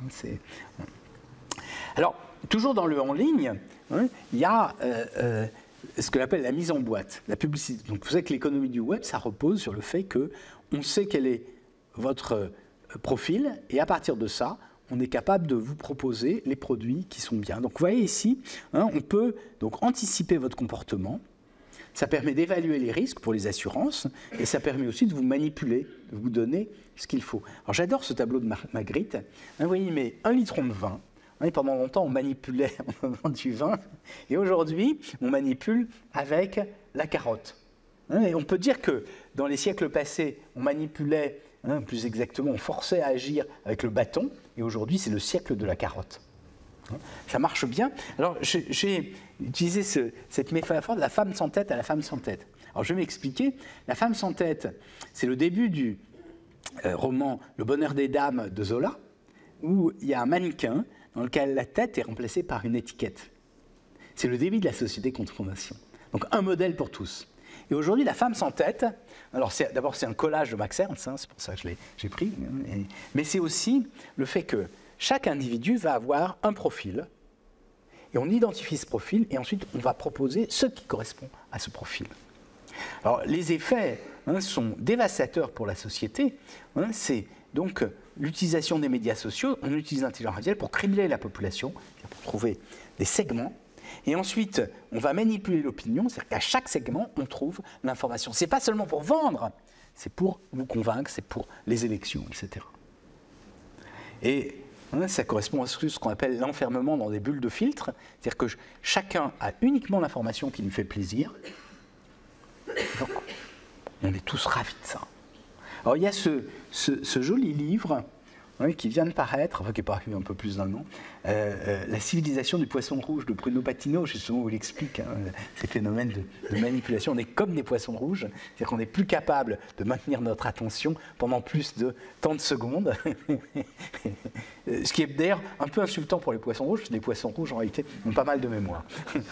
Alors, toujours dans le en ligne, il y a euh, euh, ce que l'on appelle la mise en boîte, la publicité. Donc vous savez que l'économie du web, ça repose sur le fait qu'on sait quel est votre profil, et à partir de ça, on est capable de vous proposer les produits qui sont bien. Donc vous voyez ici, hein, on peut donc anticiper votre comportement, ça permet d'évaluer les risques pour les assurances, et ça permet aussi de vous manipuler, de vous donner ce qu'il faut. Alors j'adore ce tableau de Magritte, hein, vous voyez, il met un litron de vin, hein, et pendant longtemps on manipulait en vendant du vin, et aujourd'hui on manipule avec la carotte. Hein, et on peut dire que dans les siècles passés, on manipulait, hein, plus exactement, on forçait à agir avec le bâton, et aujourd'hui, c'est le siècle de la carotte. Ça marche bien. Alors, j'ai utilisé ce, cette métaphore de la femme sans tête à la femme sans tête. Alors, je vais m'expliquer. La femme sans tête, c'est le début du euh, roman Le bonheur des dames de Zola, où il y a un mannequin dans lequel la tête est remplacée par une étiquette. C'est le début de la société contre-fondation. Donc, un modèle pour tous. Et aujourd'hui, la femme sans tête, alors d'abord c'est un collage de Max Ernst, hein, c'est pour ça que j'ai pris, et, mais c'est aussi le fait que chaque individu va avoir un profil, et on identifie ce profil, et ensuite on va proposer ce qui correspond à ce profil. Alors les effets, hein, sont dévastateurs pour la société, hein, c'est donc l'utilisation des médias sociaux, on utilise l'intelligence artificielle pour cribler la population, pour trouver des segments. Et ensuite, on va manipuler l'opinion, c'est-à-dire qu'à chaque segment, on trouve l'information. Ce n'est pas seulement pour vendre, c'est pour vous convaincre, c'est pour les élections, et cetera. Et hein, ça correspond à ce qu'on appelle l'enfermement dans des bulles de filtre, c'est-à-dire que chacun a uniquement l'information qui lui fait plaisir. Donc, on est tous ravis de ça. Alors, il y a ce, ce, ce joli livre, oui, qui vient de paraître, enfin qui est paru un peu plus d'un an, euh, euh, La civilisation du poisson rouge de Bruno Patino, justement où il explique, hein, ces phénomènes de, de manipulation. On est comme des poissons rouges, c'est-à-dire qu'on n'est plus capable de maintenir notre attention pendant plus de tant de secondes. Ce qui est d'ailleurs un peu insultant pour les poissons rouges, parce que les poissons rouges en réalité ont pas mal de mémoire.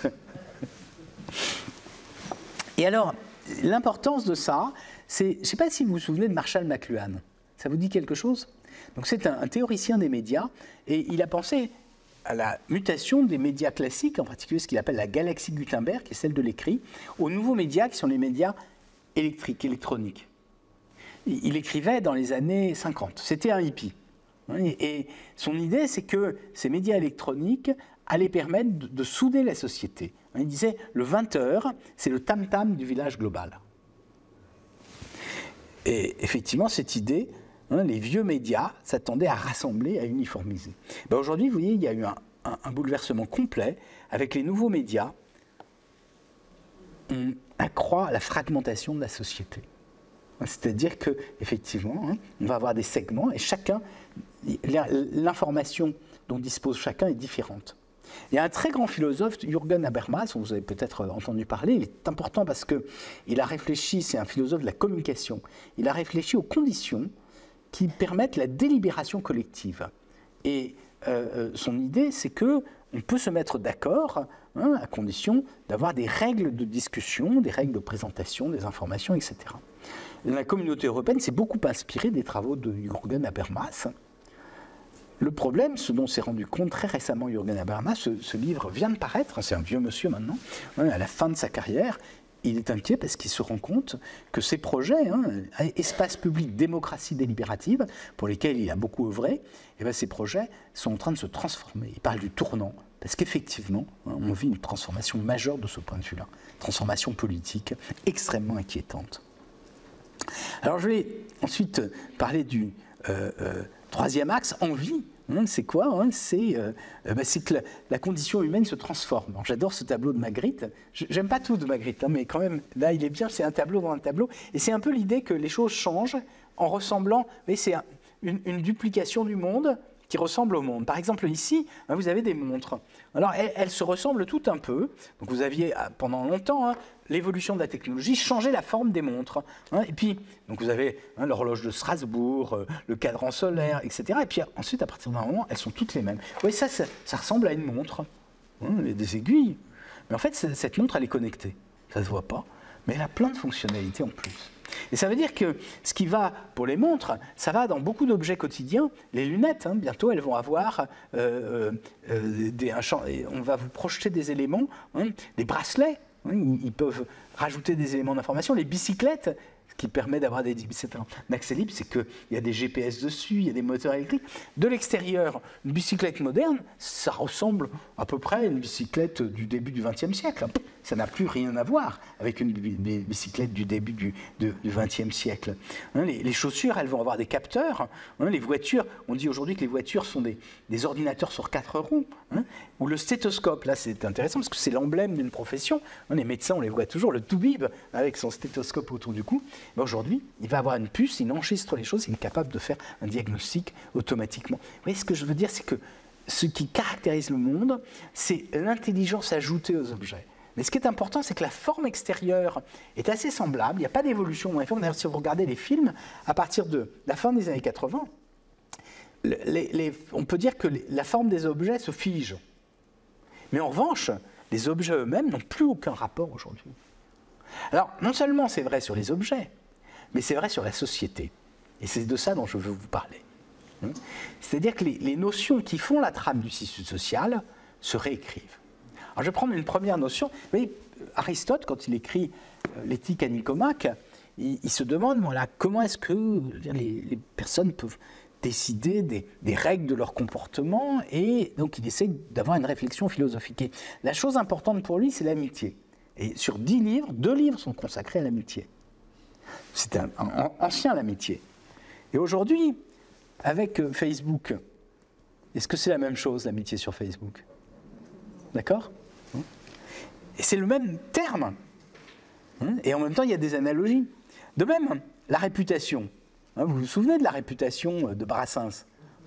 Et alors, l'importance de ça, c'est, je ne sais pas si vous vous souvenez de Marshall McLuhan. Ça vous dit quelque chose ? Donc c'est un, un théoricien des médias, et il a pensé à la mutation des médias classiques, en particulier ce qu'il appelle la galaxie Gutenberg, qui est celle de l'écrit, aux nouveaux médias qui sont les médias électriques, électroniques. Il, il écrivait dans les années cinquante, c'était un hippie. Et, et son idée, c'est que ces médias électroniques allaient permettre de, de souder la société. Il disait, le vingt heures, c'est le tam-tam du village global. Et effectivement, cette idée, hein, les vieux médias s'attendaient à rassembler, à uniformiser. Ben aujourd'hui, vous voyez, il y a eu un, un, un bouleversement complet. Avec les nouveaux médias, on accroît la fragmentation de la société. C'est-à-dire qu'effectivement, hein, on va avoir des segments et chacun, l'information dont dispose chacun est différente. Il y a un très grand philosophe, Jürgen Habermas, dont vous avez peut-être entendu parler. Il est important parce qu'il a réfléchi, c'est un philosophe de la communication, il a réfléchi aux conditions qui permettent la délibération collective. Et euh, son idée, c'est qu'on peut se mettre d'accord, hein, à condition d'avoir des règles de discussion, des règles de présentation des informations, et cetera. La communauté européenne s'est beaucoup inspirée des travaux de Jürgen Habermas. Le problème, ce dont s'est rendu compte très récemment Jürgen Habermas, ce, ce livre vient de paraître, c'est un vieux monsieur maintenant, hein, à la fin de sa carrière, il est inquiet parce qu'il se rend compte que ces projets, hein, espace public, démocratie délibérative, pour lesquels il a beaucoup œuvré, eh bien, ces projets sont en train de se transformer. Il parle du tournant, parce qu'effectivement, hein, on vit une transformation majeure de ce point de vue-là, transformation politique extrêmement inquiétante. Alors je vais ensuite parler du euh, euh, troisième axe, envie. Hein, c'est quoi hein, C'est euh, bah, que la, la condition humaine se transforme. J'adore ce tableau de Magritte. J'aime pas tout de Magritte, hein, mais quand même, là, il est bien, c'est un tableau dans un tableau. Et c'est un peu l'idée que les choses changent en ressemblant, c'est un, une, une duplication du monde qui ressemble au monde. Par exemple, ici, hein, vous avez des montres. Alors, elles, elles se ressemblent toutes un peu. Donc, vous aviez, pendant longtemps, hein, l'évolution de la technologie changeait la forme des montres. Hein, et puis, donc vous avez hein, l'horloge de Strasbourg, euh, le cadran solaire, et cetera. Et puis ensuite, à partir d'un moment, elles sont toutes les mêmes. Vous voyez, ça, ça, ça ressemble à une montre. Hein, il y a des aiguilles. Mais en fait, cette montre, elle est connectée. Ça ne se voit pas. Mais elle a plein de fonctionnalités en plus. Et ça veut dire que ce qui va pour les montres, ça va dans beaucoup d'objets quotidiens. Les lunettes, hein, bientôt, elles vont avoir euh, euh, des, un champ, on va vous projeter des éléments, hein, des bracelets. Hein, ils peuvent rajouter des éléments d'information. Les bicyclettes, ce qui permet d'avoir des bicyclettes en accès libre, c'est qu'il y a des G P S dessus, il y a des moteurs électriques. De l'extérieur, une bicyclette moderne, ça ressemble à peu près à une bicyclette du début du vingtième siècle. Ça n'a plus rien à voir avec une bicyclette du début du, du, du vingtième siècle. Hein, les, les chaussures, elles vont avoir des capteurs. Hein, les voitures, on dit aujourd'hui que les voitures sont des, des ordinateurs sur quatre roues. Hein, ou le stéthoscope, là c'est intéressant parce que c'est l'emblème d'une profession. Hein, les médecins, on les voit toujours, le toubib avec son stéthoscope autour du cou. Ben aujourd'hui, il va avoir une puce, il enregistre les choses, il est capable de faire un diagnostic automatiquement. Vous voyez, ce que je veux dire, c'est que ce qui caractérise le monde, c'est l'intelligence ajoutée aux objets. Mais ce qui est important, c'est que la forme extérieure est assez semblable. Il n'y a pas d'évolution. D'ailleurs, si vous regardez les films, à partir de la fin des années quatre-vingts, les, les, on peut dire que les, la forme des objets se fige. Mais en revanche, les objets eux-mêmes n'ont plus aucun rapport aujourd'hui. Alors, non seulement c'est vrai sur les objets, mais c'est vrai sur la société. Et c'est de ça dont je veux vous parler. C'est-à-dire que les, les notions qui font la trame du tissu social se réécrivent. Alors, je vais prendre une première notion. Vous voyez, Aristote, quand il écrit euh, l'éthique à Nicomaque, il, il se demande voilà, comment est-ce que les, les personnes peuvent décider des, des règles de leur comportement, et donc il essaie d'avoir une réflexion philosophique. Et la chose importante pour lui, c'est l'amitié. Et sur dix livres, deux livres sont consacrés à l'amitié. C'est un, un, un, ancien l'amitié. Et aujourd'hui, avec euh, Facebook, est-ce que c'est la même chose, l'amitié sur Facebook ? D'accord ? Et c'est le même terme. Et en même temps, il y a des analogies. De même, la réputation. Vous vous souvenez de la réputation de Brassens ?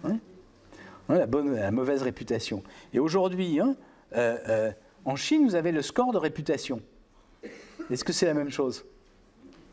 La bonne, la mauvaise réputation. Et aujourd'hui, hein, euh, euh, en Chine, vous avez le score de réputation. Est-ce que c'est la même chose ? Non ?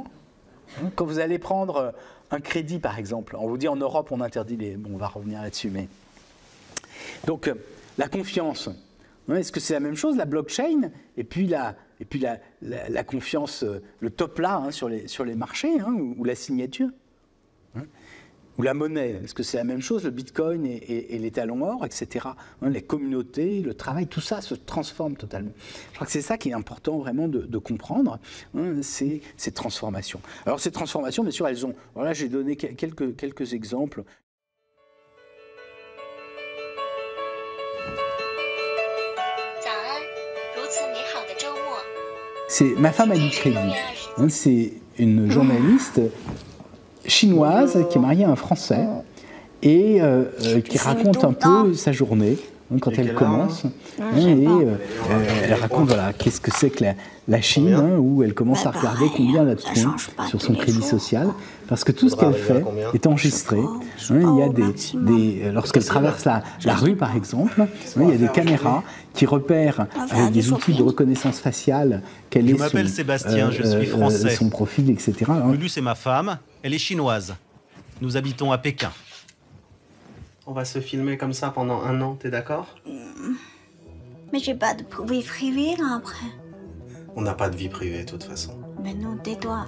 Quand vous allez prendre un crédit, par exemple, on vous dit en Europe, on interdit les... Bon, on va revenir là-dessus, mais... Donc, la confiance, est-ce que c'est la même chose, la blockchain, et puis la, et puis la, la, la confiance, le top là, hein, sur, les, sur les marchés, hein, ou, ou la signature, hein, ou la monnaie, est-ce que c'est la même chose, le bitcoin et, et, et les talons or, et cetera. Hein, les communautés, le travail, tout ça se transforme totalement. Je crois que c'est ça qui est important vraiment de, de comprendre, hein, c'est ces transformations. Alors ces transformations, bien sûr, elles ont... Alors là, j'ai donné quelques, quelques exemples. C'est Ma femme a du crédit. Hein, c'est une journaliste chinoise qui est mariée à un Français et euh, euh, qui raconte un peu sa journée hein, quand elle commence. Hein, et euh, elle raconte voilà, qu'est-ce que c'est que la, la Chine, hein, où elle commence à regarder combien elle a de points sur son crédit social, parce que tout ce qu'elle fait est enregistré. Hein, il y a des, des, lorsqu'elle traverse la, la rue, par exemple, hein, il y a des caméras qui repèrent avec des outils de reconnaissance faciale quel est Je m'appelle son, Sébastien, euh, je suis français. Euh, son profil, et cetera. Hein. Lulu, c'est ma femme, elle est chinoise. Nous habitons à Pékin. On va se filmer comme ça pendant un an, t'es d'accord ? Mais j'ai pas de vie privée là après. On n'a pas de vie privée de toute façon. Mais non, tais-toi.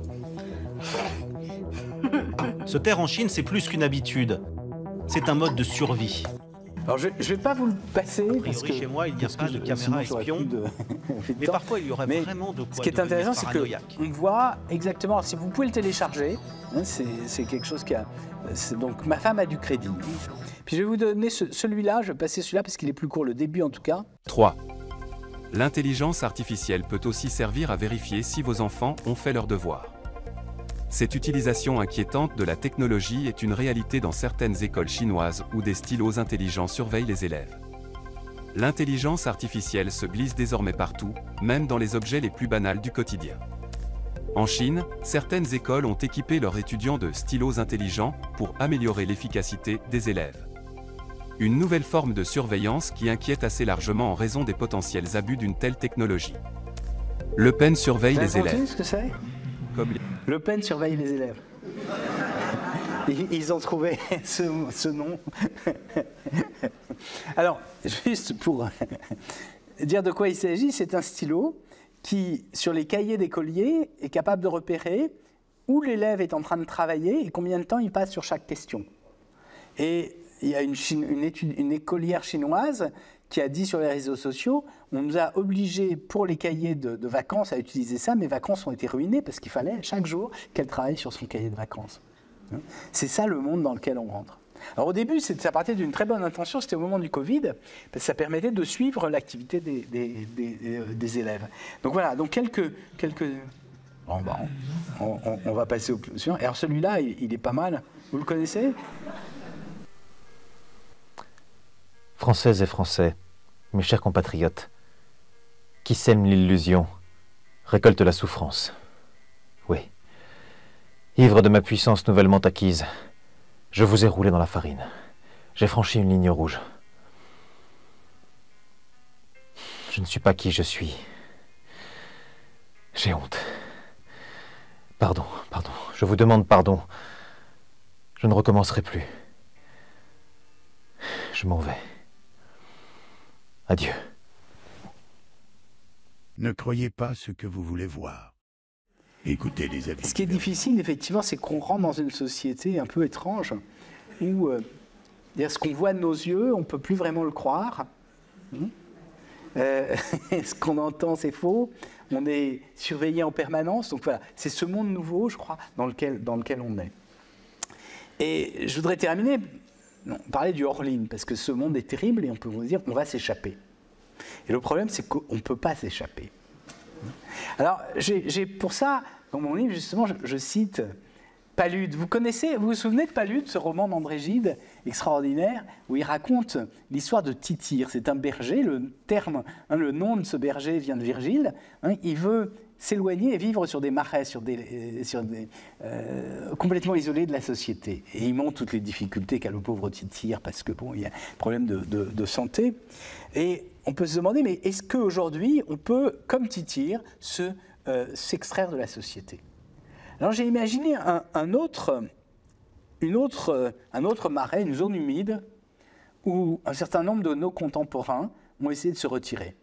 Se taire en Chine, c'est plus qu'une habitude. C'est un mode de survie. Alors je ne vais pas vous le passer. A parce priori, que, chez moi, il n'y a pas de caméra espion. De... Mais parfois, il y aurait Mais vraiment de quoi ce qui est intéressant, c'est paranoïaque. qu'on voit exactement, si vous pouvez le télécharger, hein, c'est quelque chose qui a... Donc, Ma femme a du crédit. Puis je vais vous donner ce, celui-là, je vais passer celui-là parce qu'il est plus court, le début en tout cas. trois. L'intelligence artificielle peut aussi servir à vérifier si vos enfants ont fait leurs devoirs. cette utilisation inquiétante de la technologie est une réalité dans certaines écoles chinoises où des stylos intelligents surveillent les élèves. L'intelligence artificielle se glisse désormais partout, même dans les objets les plus banals du quotidien. En Chine, certaines écoles ont équipé leurs étudiants de stylos intelligents pour améliorer l'efficacité des élèves. Une nouvelle forme de surveillance qui inquiète assez largement en raison des potentiels abus d'une telle technologie. Le Pen surveille les élèves. Vous savez ce que c'est ? Comme les... Le Pen surveille les élèves. Ils ont trouvé ce, ce nom. Alors, juste pour dire de quoi il s'agit, c'est un stylo qui, sur les cahiers d'écoliers, est capable de repérer où l'élève est en train de travailler et combien de temps il passe sur chaque question. Et il y a une, Chine, une, étude, une écolière chinoise qui a dit sur les réseaux sociaux, on nous a obligés pour les cahiers de, de vacances à utiliser ça, mes vacances ont été ruinées parce qu'il fallait chaque jour qu'elle travaille sur son cahier de vacances. C'est ça le monde dans lequel on rentre. Alors au début, ça partait d'une très bonne intention, c'était au moment du Covid, parce que ça permettait de suivre l'activité des, des, des, des élèves. Donc voilà, donc quelques... quelques... Bon, bon, on, on, on va passer au plus suivant. Alors celui-là, il, il est pas mal. Vous le connaissez ? Françaises et Français, mes chers compatriotes, qui sème l'illusion, récolte la souffrance. Oui. Ivre de ma puissance nouvellement acquise, je vous ai roulé dans la farine. J'ai franchi une ligne rouge. Je ne suis pas qui je suis. J'ai honte. Pardon, pardon, je vous demande pardon. Je ne recommencerai plus. Je m'en vais. Adieu. Ne croyez pas ce que vous voulez voir. Écoutez les avis. Ce qui est difficile, effectivement, c'est qu'on rentre dans une société un peu étrange où euh, ce qu'on voit de nos yeux, on ne peut plus vraiment le croire. Hum euh, ce qu'on entend, c'est faux. On est surveillé en permanence. Donc voilà, c'est ce monde nouveau, je crois, dans lequel, dans lequel on est. Et je voudrais terminer, non, parler du hors-ligne, parce que ce monde est terrible et on peut vous dire qu'on va s'échapper. Et le problème, c'est qu'on ne peut pas s'échapper. Alors, j'ai, j'ai, pour ça, dans mon livre, justement, je, je cite Palude. Vous connaissez, vous vous souvenez de Palude, ce roman d'André Gide, extraordinaire, où il raconte l'histoire de Tityre. C'est un berger, le terme, hein, le nom de ce berger vient de Virgile. Hein, il veut s'éloigner et vivre sur des marais, sur des, sur des, euh, complètement isolés de la société. Et il montre toutes les difficultés qu'a le pauvre Tityre, parce que bon, il y a un problème de, de, de santé. Et on peut se demander, mais est-ce qu'aujourd'hui, on peut, comme Tityre, se, euh, s'extraire de la société ? Alors j'ai imaginé un, un, autre, une autre, un autre marais, une zone humide, où un certain nombre de nos contemporains ont essayé de se retirer.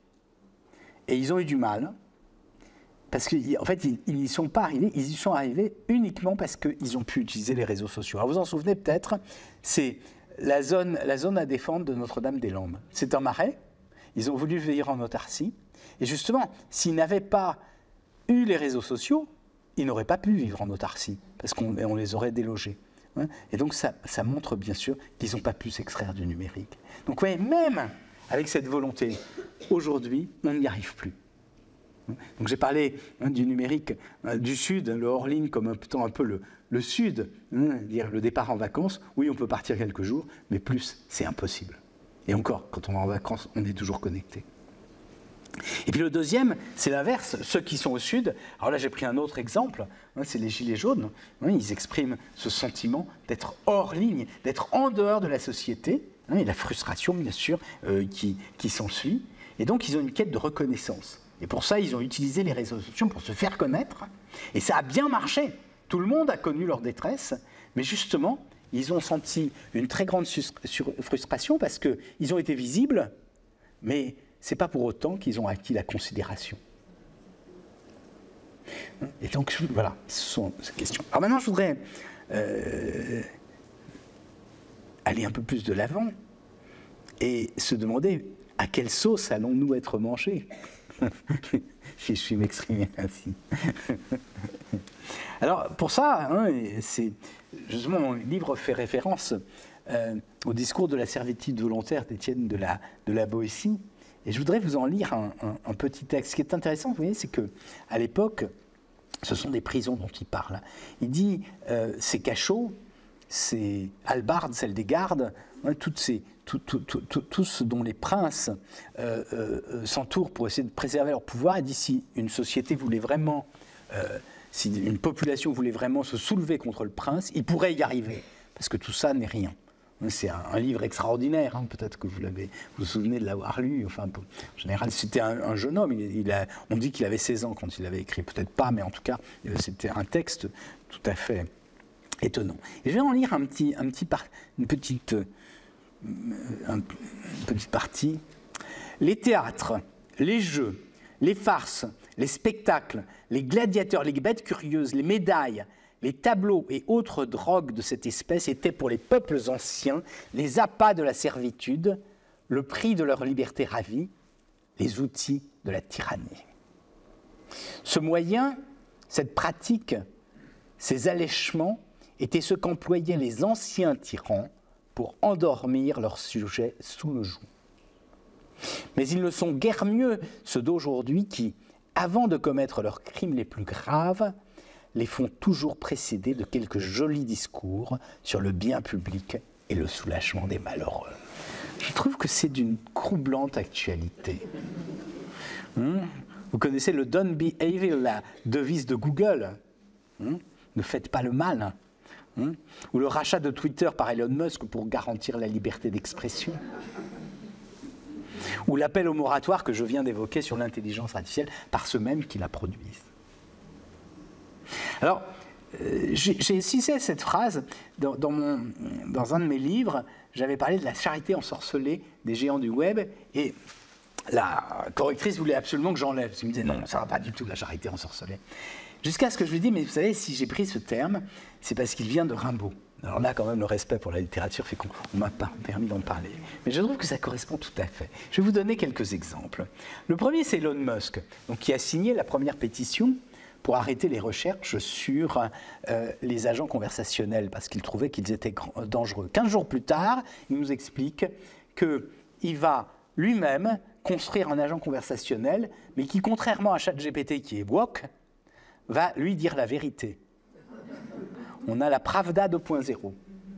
Et ils ont eu du mal, parce qu'en fait, ils n'y sont pas arrivés, ils y sont arrivés uniquement parce qu'ils ont pu utiliser les réseaux sociaux. Alors vous en souvenez peut-être, c'est la zone, la zone à défendre de Notre-Dame-des-Landes. C'est un marais, ils ont voulu vivre en autarcie, et justement, s'ils n'avaient pas eu les réseaux sociaux, ils n'auraient pas pu vivre en autarcie, parce qu'on on les aurait délogés. Hein. Et donc ça, ça montre bien sûr qu'ils n'ont pas pu s'extraire du numérique. Donc oui, même avec cette volonté, aujourd'hui, on n'y arrive plus. Donc j'ai parlé hein, du numérique hein, du Sud, le hors-ligne comme un peu, un peu le, le Sud, hein, dire le départ en vacances. Oui, on peut partir quelques jours, mais plus, c'est impossible. Et encore, quand on va en vacances, on est toujours connecté. Et puis le deuxième, c'est l'inverse, ceux qui sont au Sud. Alors là, j'ai pris un autre exemple, hein, c'est les Gilets jaunes. Hein, ils expriment ce sentiment d'être hors ligne, d'être en dehors de la société, hein, et la frustration, bien sûr, euh, qui, qui s'ensuit. Et donc, ils ont une quête de reconnaissance. Et pour ça, ils ont utilisé les réseaux sociaux pour se faire connaître. Et ça a bien marché. Tout le monde a connu leur détresse. Mais justement, ils ont senti une très grande frustration parce qu'ils ont été visibles, mais ce n'est pas pour autant qu'ils ont acquis la considération. Et donc, voilà, ce sont ces questions. Alors maintenant, je voudrais euh, aller un peu plus de l'avant et se demander à quelle sauce allons-nous être mangés ? Je suis m'exprimer ainsi. Alors, pour ça, hein, c'est, justement, mon livre fait référence euh, au discours de la servitude volontaire d'Étienne de la, de la Boétie. Et je voudrais vous en lire un, un, un petit texte. Ce qui est intéressant, vous voyez, c'est qu'à l'époque, ce sont des prisons dont il parle. Il dit euh, ces cachots, ces hallebardes, celles des gardes, hein, toutes ces, tout, tout, tout, tout, tout ce dont les princes euh, euh, s'entourent pour essayer de préserver leur pouvoir. Il dit si une société voulait vraiment, euh, si une population voulait vraiment se soulever contre le prince, il pourrait y arriver, parce que tout ça n'est rien. C'est un, un livre extraordinaire, hein, peut-être que vous, l'avez, vous vous souvenez de l'avoir lu. Enfin, en général, c'était un, un jeune homme, il, il a, on dit qu'il avait seize ans quand il l'avait écrit, peut-être pas, mais en tout cas, c'était un texte tout à fait étonnant. Et je vais en lire un petit, un petit par, une, petite, un, une petite partie. Les théâtres, les jeux, les farces, les spectacles, les gladiateurs, les bêtes curieuses, les médailles, les tableaux et autres drogues de cette espèce étaient pour les peuples anciens les appâts de la servitude, le prix de leur liberté ravie, les outils de la tyrannie. Ce moyen, cette pratique, ces allèchements étaient ce qu'employaient les anciens tyrans pour endormir leurs sujets sous le joug. Mais ils ne sont guère mieux ceux d'aujourd'hui qui, avant de commettre leurs crimes les plus graves, les font toujours précéder de quelques jolis discours sur le bien public et le soulagement des malheureux. Je trouve que c'est d'une troublante actualité. Hum Vous connaissez le Don't Be Evil, la devise de Google. Hum ne faites pas le mal. Hum Ou le rachat de Twitter par Elon Musk pour garantir la liberté d'expression. Ou l'appel au moratoire que je viens d'évoquer sur l'intelligence artificielle par ceux mêmes qui la produisent. Alors, euh, j'ai cité cette phrase dans, dans, mon, dans un de mes livres. J'avais parlé de la charité ensorcelée des géants du web et la correctrice voulait absolument que j'enlève. Elle me disait non, ça ne va pas du tout la charité ensorcelée. Jusqu'à ce que je lui dise, mais vous savez, si j'ai pris ce terme, c'est parce qu'il vient de Rimbaud. Alors là, quand même, le respect pour la littérature fait qu'on m'a pas permis d'en parler. Mais je trouve que ça correspond tout à fait. Je vais vous donner quelques exemples. Le premier, c'est Elon Musk, donc, qui a signé la première pétition pour arrêter les recherches sur euh, les agents conversationnels, parce qu'il trouvait qu'ils étaient dangereux. Quinze jours plus tard, il nous explique qu'il va lui-même construire un agent conversationnel, mais qui, contrairement à ChatGPT qui est woke, va lui dire la vérité. On a la Pravda deux point zéro.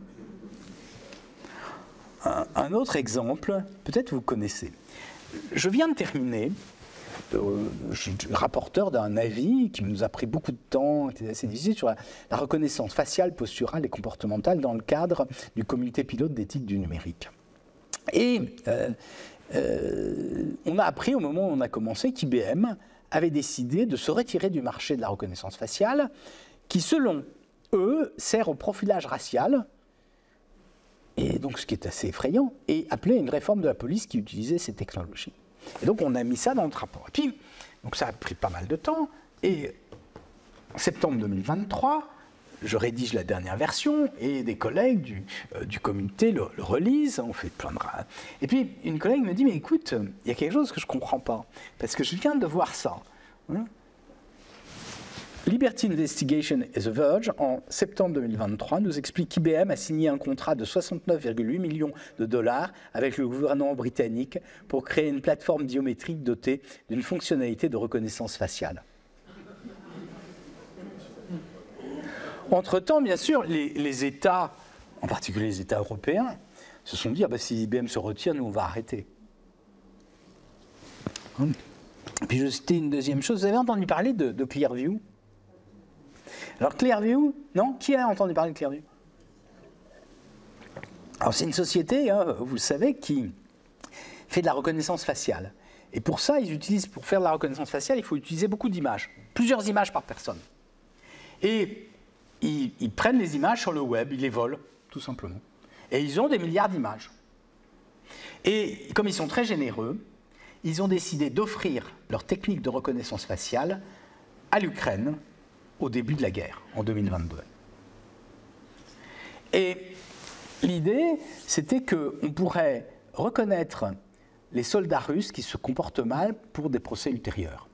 Un, un autre exemple, peut-être vous connaissez. Je viens de terminer, euh, je suis rapporteur d'un avis qui nous a pris beaucoup de temps, qui était assez difficile, sur la, la reconnaissance faciale, posturale et comportementale dans le cadre du comité pilote d'éthique du numérique. Et euh, euh, on a appris au moment où on a commencé qu'I B M avait décidé de se retirer du marché de la reconnaissance faciale, qui, selon eux, sert au profilage racial, et donc ce qui est assez effrayant, et appelait une réforme de la police qui utilisait ces technologies. Et donc on a mis ça dans notre rapport. Et puis, donc ça a pris pas mal de temps, et en septembre deux mille vingt-trois, je rédige la dernière version, et des collègues du, euh, du comité le, le relisent, on fait plein de... Et puis une collègue me dit, mais écoute, il y a quelque chose que je ne comprends pas, parce que je viens de voir ça. Hein? Liberty Investigation et The Verge, en septembre deux mille vingt-trois, nous explique qu'I B M a signé un contrat de soixante-neuf virgule huit millions de dollars avec le gouvernement britannique pour créer une plateforme biométrique dotée d'une fonctionnalité de reconnaissance faciale. Entre-temps, bien sûr, les, les États, en particulier les États européens, se sont dit ah ben, si I B M se retire, nous on va arrêter. Hum. Puis je citais une deuxième chose. Vous avez entendu parler de, de Clearview ? Alors Clearview, non ? Qui a entendu parler de Clearview ? Alors c'est une société, hein, vous le savez, qui fait de la reconnaissance faciale. Et pour ça, ils utilisent, pour faire de la reconnaissance faciale, il faut utiliser beaucoup d'images, plusieurs images par personne. Et ils, ils prennent les images sur le web, ils les volent, tout simplement. Et ils ont des milliards d'images. Et comme ils sont très généreux, ils ont décidé d'offrir leur technique de reconnaissance faciale à l'Ukraine au début de la guerre, en deux mille vingt-deux. Et l'idée, c'était qu'on pourrait reconnaître les soldats russes qui se comportent mal pour des procès ultérieurs.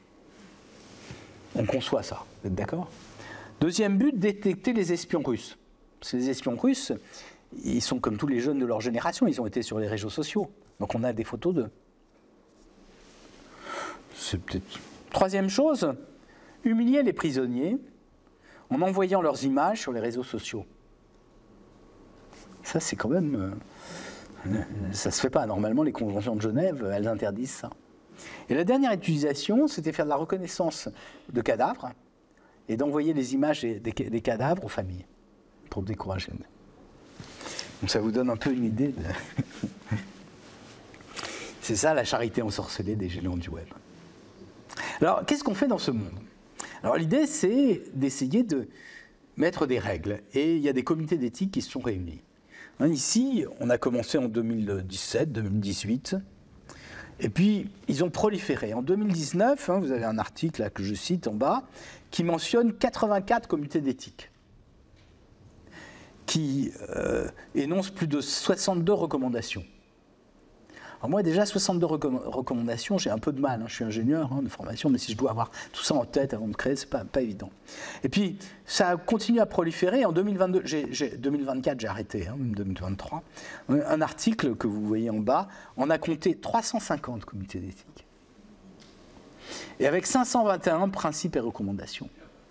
On conçoit ça, vous êtes d'accord ? Deuxième but, détecter les espions russes. Parce que les espions russes, ils sont comme tous les jeunes de leur génération, ils ont été sur les réseaux sociaux. Donc on a des photos d'eux. C'est peut-être... Troisième chose, humilier les prisonniers en envoyant leurs images sur les réseaux sociaux. Ça, c'est quand même... Euh, ça ne se fait pas. Normalement, les conventions de Genève, elles interdisent ça. Et la dernière utilisation, c'était faire de la reconnaissance de cadavres et d'envoyer les images des, des, des cadavres aux familles pour décourager. Donc ça vous donne un peu une idée de... C'est ça la charité ensorcelée des géants du web. Alors, qu'est-ce qu'on fait dans ce monde? Alors, l'idée, c'est d'essayer de mettre des règles. Et il y a des comités d'éthique qui se sont réunis. Hein, ici, on a commencé en deux mille dix-sept, deux mille dix-huit. Et puis, ils ont proliféré. En deux mille dix-neuf, hein, vous avez un article là, que je cite en bas, qui mentionne quatre-vingt-quatre comités d'éthique, qui euh, énoncent plus de soixante-deux recommandations. Alors moi, déjà, soixante-deux recomm recommandations, j'ai un peu de mal. Hein. Je suis ingénieur hein, de formation, mais si je dois avoir tout ça en tête avant de créer, c'est pas, pas évident. Et puis, ça continue à proliférer. En deux mille vingt-deux, j'ai, j'ai, deux mille vingt-quatre, j'ai arrêté, hein, deux mille vingt-trois. Un article que vous voyez en bas, on a compté trois cent cinquante comités d'éthique. Et avec cinq cent vingt et un principes et recommandations.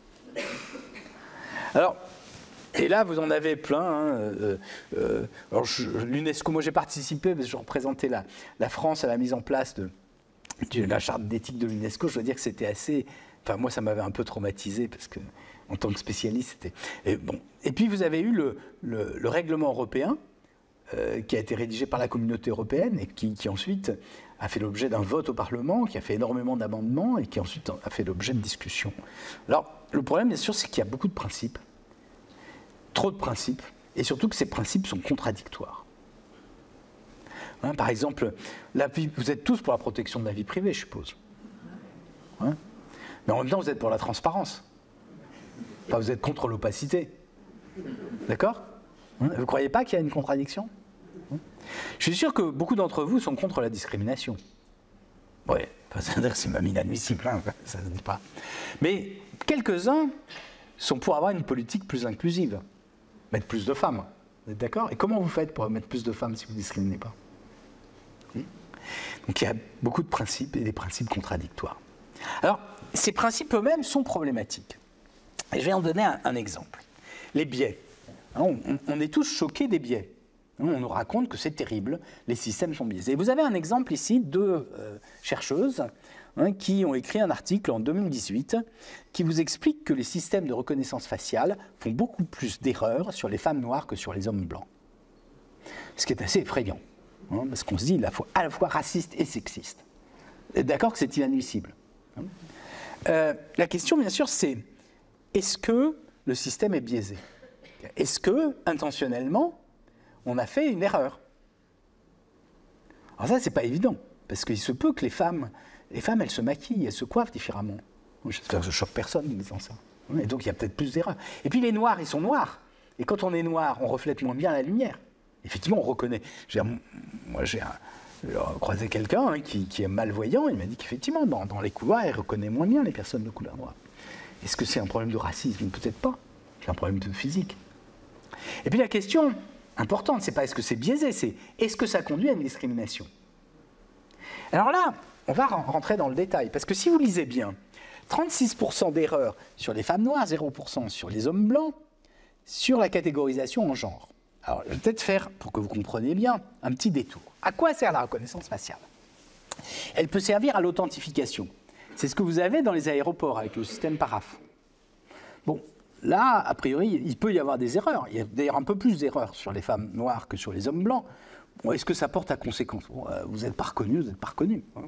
Alors, et là, vous en avez plein. Hein, euh, euh, alors, l'UNESCO, moi j'ai participé, parce que je représentais la, la France à la mise en place de, de la charte d'éthique de l'UNESCO. Je dois dire que c'était assez... Enfin, moi, ça m'avait un peu traumatisé, parce que, en tant que spécialiste, c'était... Et, bon. Et puis, vous avez eu le, le, le règlement européen, euh, qui a été rédigé par la communauté européenne, et qui, qui ensuite a fait l'objet d'un vote au Parlement, qui a fait énormément d'amendements, et qui ensuite a fait l'objet de discussions. Alors, le problème, bien sûr, c'est qu'il y a beaucoup de principes. Trop de principes, et surtout que ces principes sont contradictoires. Hein, par exemple, la vie, vous êtes tous pour la protection de la vie privée, je suppose. Hein, mais en même temps, vous êtes pour la transparence. Enfin, vous êtes contre l'opacité. D'accord? Hein, vous ne croyez pas qu'il y a une contradiction? Hein, je suis sûr que beaucoup d'entre vous sont contre la discrimination. Oui, enfin, c'est-à-dire que c'est même inadmissible, hein, ça ne se dit pas. Mais quelques-uns sont pour avoir une politique plus inclusive. Mettre plus de femmes, vous êtes d'accord? Et comment vous faites pour mettre plus de femmes si vous ne discriminez pas? Donc il y a beaucoup de principes et des principes contradictoires. Alors, ces principes eux-mêmes sont problématiques. Et je vais en donner un, un exemple. Les biais. On, on, on est tous choqués des biais. On nous raconte que c'est terrible, les systèmes sont biaisés. Vous avez un exemple ici de euh, chercheuses hein, qui ont écrit un article en deux mille dix-huit qui vous explique que les systèmes de reconnaissance faciale font beaucoup plus d'erreurs sur les femmes noires que sur les hommes blancs. Ce qui est assez effrayant, hein, parce qu'on se dit qu'il faut à la fois raciste et sexiste. D'accord que c'est inadmissible. Hein. Euh, la question, bien sûr, c'est est-ce que le système est biaisé? Est-ce que, intentionnellement, on a fait une erreur? Alors ça, c'est pas évident, parce qu'il se peut que les femmes, les femmes, elles se maquillent, elles se coiffent différemment. J'espère que je choque personne en disant ça. Et donc, il y a peut-être plus d'erreurs. Et puis, les noirs, ils sont noirs. Et quand on est noir, on reflète moins bien la lumière. Effectivement, on reconnaît. Moi, j'ai croisé quelqu'un hein, qui, qui est malvoyant. Il m'a dit qu'effectivement, dans, dans les couloirs, il reconnaît moins bien les personnes de couleur noire. Est-ce que c'est un problème de racisme? Peut-être pas. C'est un problème de physique. Et puis, la question importante, c'est pas est-ce que c'est biaisé, c'est est-ce que ça conduit à une discrimination? Alors là, on va rentrer dans le détail, parce que si vous lisez bien, trente-six pour cent d'erreurs sur les femmes noires, zéro pour cent sur les hommes blancs, sur la catégorisation en genre. Alors, je vais peut-être faire, pour que vous compreniez bien, un petit détour. À quoi sert la reconnaissance faciale? Elle peut servir à l'authentification. C'est ce que vous avez dans les aéroports avec le système Paraf. Bon, là, a priori, il peut y avoir des erreurs. Il y a d'ailleurs un peu plus d'erreurs sur les femmes noires que sur les hommes blancs. Bon, est-ce que ça porte à conséquence? Bon, euh, vous n'êtes pas reconnu, vous n'êtes pas reconnu. Hein.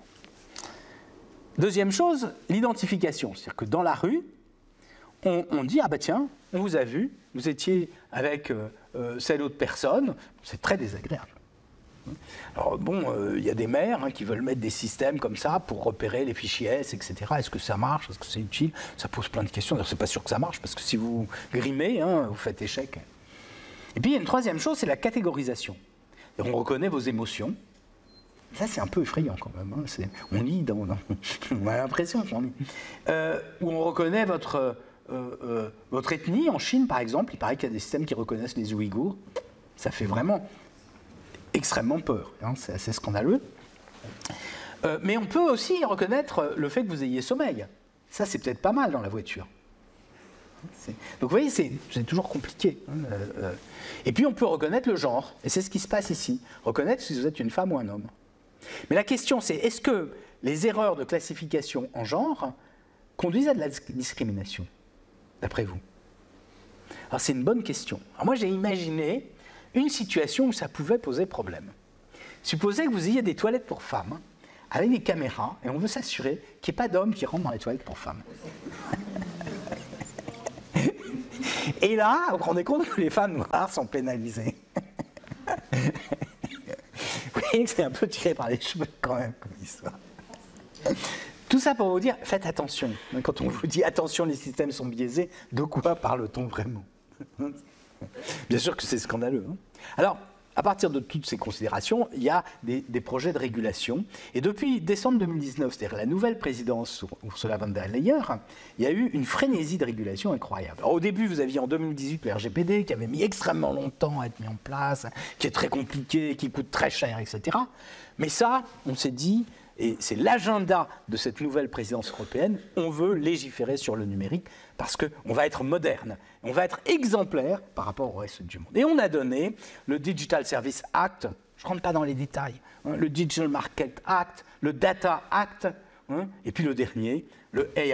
Deuxième chose, l'identification. C'est-à-dire que dans la rue, on, on dit, ah bah tiens, on vous a vu, vous étiez avec euh, euh, cette autre personne, c'est très désagréable. Alors bon, il euh, y a des maires hein, qui veulent mettre des systèmes comme ça pour repérer les fichiers S, et cetera. Est-ce que ça marche? Est-ce que c'est utile? Ça pose plein de questions. D'ailleurs, c'est pas sûr que ça marche, parce que si vous grimez, hein, vous faites échec. Et puis, il y a une troisième chose, c'est la catégorisation. Et on reconnaît vos émotions. Ça, c'est un peu effrayant quand même. Hein. C'est, on lit dans... dans on a l'impression qu'on lit. Euh, où on reconnaît votre, euh, euh, votre ethnie. En Chine, par exemple, il paraît qu'il y a des systèmes qui reconnaissent les Ouïghours. Ça fait vraiment extrêmement peur. Hein. C'est assez scandaleux. Euh, mais on peut aussi reconnaître le fait que vous ayez sommeil. Ça, c'est peut-être pas mal dans la voiture. Donc vous voyez, c'est toujours compliqué. Et puis on peut reconnaître le genre, et c'est ce qui se passe ici. Reconnaître si vous êtes une femme ou un homme. Mais la question c'est, est-ce que les erreurs de classification en genre conduisent à de la discrimination, d'après vous? Alors c'est une bonne question. Alors moi j'ai imaginé une situation où ça pouvait poser problème. Supposez que vous ayez des toilettes pour femmes, avec des caméras, et on veut s'assurer qu'il n'y ait pas d'hommes qui rentrent dans les toilettes pour femmes. Et là, vous vous rendez compte que les femmes noires sont pénalisées. Vous voyez que c'est un peu tiré par les cheveux quand même, comme histoire. Tout ça pour vous dire, faites attention. Quand on vous dit attention, les systèmes sont biaisés, de quoi parle-t-on vraiment? Bien sûr que c'est scandaleux. Hein. Alors, à partir de toutes ces considérations, il y a des, des projets de régulation. Et depuis décembre deux mille dix-neuf, c'est-à-dire la nouvelle présidence sous Ursula von der Leyen, il y a eu une frénésie de régulation incroyable. Alors, au début, vous aviez en deux mille dix-huit le R G P D qui avait mis extrêmement longtemps à être mis en place, qui est très compliqué, qui coûte très cher, et cetera. Mais ça, on s'est dit, et c'est l'agenda de cette nouvelle présidence européenne, on veut légiférer sur le numérique parce qu'on va être moderne, on va être exemplaire par rapport au reste du monde. Et on a donné le Digital Service Act, je ne rentre pas dans les détails, hein, le Digital Market Act, le Data Act, hein, et puis le dernier, le A I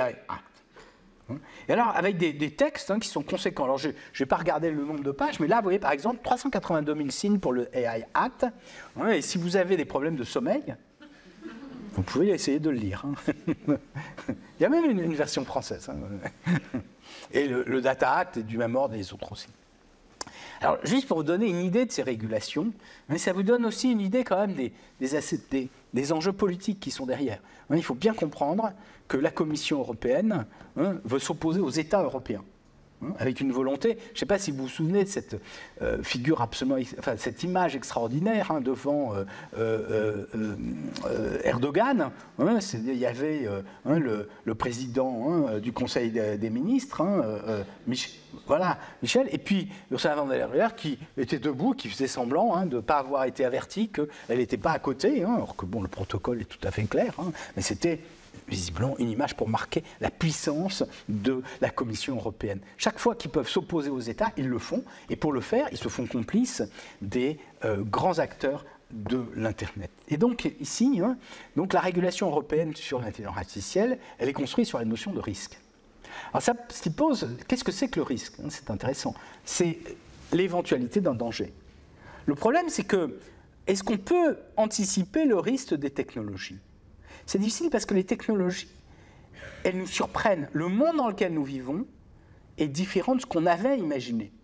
Act. Et alors, avec des, des textes hein, qui sont conséquents. Alors, je ne vais pas regarder le nombre de pages, mais là, vous voyez, par exemple, trois cent quatre-vingt-deux mille signes pour le A I Act. Hein, et si vous avez des problèmes de sommeil, vous pouvez essayer de le lire. Hein. Il y a même une, une version française. Hein. Et le, le Data Act est du même ordre et les autres aussi. Alors, juste pour vous donner une idée de ces régulations, mais ça vous donne aussi une idée quand même des, des, des, des enjeux politiques qui sont derrière. Hein, il faut bien comprendre que la Commission européenne hein, veut s'opposer aux États européens. Avec une volonté, je ne sais pas si vous vous souvenez de cette euh, figure absolument, enfin cette image extraordinaire hein, devant euh, euh, euh, Erdogan. Hein, il y avait euh, hein, le, le président hein, du Conseil des, des ministres, hein, euh, Mich voilà, Michel, et puis Ursula von der Leyen qui était debout, qui faisait semblant hein, de ne pas avoir été avertie qu'elle n'était pas à côté, hein, alors que bon, le protocole est tout à fait clair, hein, mais c'était visiblement une image pour marquer la puissance de la Commission européenne. Chaque fois qu'ils peuvent s'opposer aux États, ils le font, et pour le faire, ils se font complices des euh, grands acteurs de l'Internet. Et donc ici, hein, donc, la régulation européenne sur l'intelligence artificielle, elle est construite sur la notion de risque. Alors ça, ce qui pose, qu'est-ce que c'est que le risque? C'est intéressant. C'est l'éventualité d'un danger. Le problème, c'est que, est-ce qu'on peut anticiper le risque des technologies? C'est difficile parce que les technologies, elles nous surprennent. Le monde dans lequel nous vivons est différent de ce qu'on avait imaginé.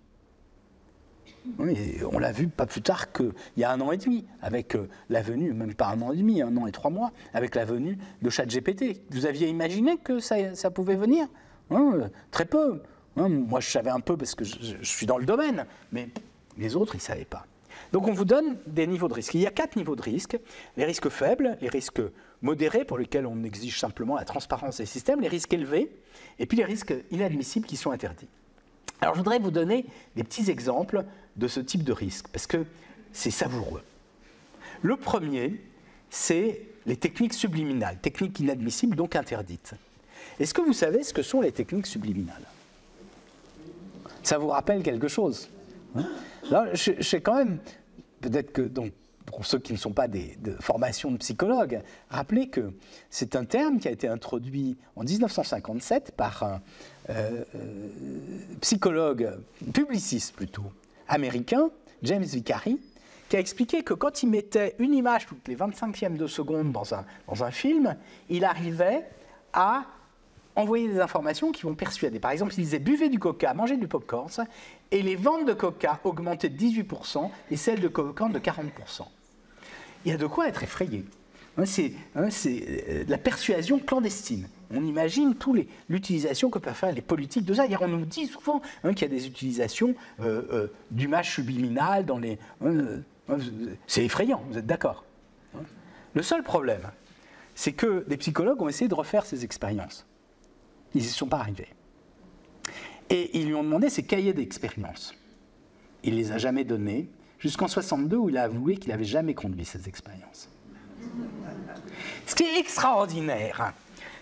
Et on l'a vu pas plus tard qu'il y a un an et demi, avec la venue, même pas un an et demi, un an et trois mois, avec la venue de ChatGPT. Vous aviez imaginé que ça, ça pouvait venir? Hein, très peu. Hein, moi, je savais un peu parce que je, je suis dans le domaine, mais les autres, ils ne savaient pas. Donc on vous donne des niveaux de risque. Il y a quatre niveaux de risque. Les risques faibles, les risques modérés pour lesquels on exige simplement la transparence des systèmes, les risques élevés, et puis les risques inadmissibles qui sont interdits. Alors je voudrais vous donner des petits exemples de ce type de risque, parce que c'est savoureux. Le premier, c'est les techniques subliminales, techniques inadmissibles, donc interdites. Est-ce que vous savez ce que sont les techniques subliminales? Ça vous rappelle quelque chose? Là, je, je sais quand même, peut-être que, donc, pour ceux qui ne sont pas des, de formation de psychologues, rappeler que c'est un terme qui a été introduit en mille neuf cent cinquante-sept par un euh, euh, psychologue, publiciste plutôt, américain, James Vicary, qui a expliqué que quand il mettait une image toutes les vingt-cinquièmes de seconde dans un, dans un film, il arrivait à envoyer des informations qui vont persuader. Par exemple, il disait « buvez du coca, mangez du popcorn », et les ventes de coca augmentaient de dix-huit pour cent et celles de popcorn de quarante pour cent. Il y a de quoi être effrayé. C'est hein, la persuasion clandestine. On imagine l'utilisation que peuvent faire les politiques de ça. On nous dit souvent hein, qu'il y a des utilisations euh, euh, d'images subliminales dans les... Euh, c'est effrayant, vous êtes d'accord? Le seul problème, c'est que des psychologues ont essayé de refaire ces expériences. Ils n'y sont pas arrivés. Et ils lui ont demandé ses cahiers d'expérience. Il ne les a jamais donnés, jusqu'en soixante-deux où il a avoué qu'il n'avait jamais conduit ces expériences. Ce qui est extraordinaire,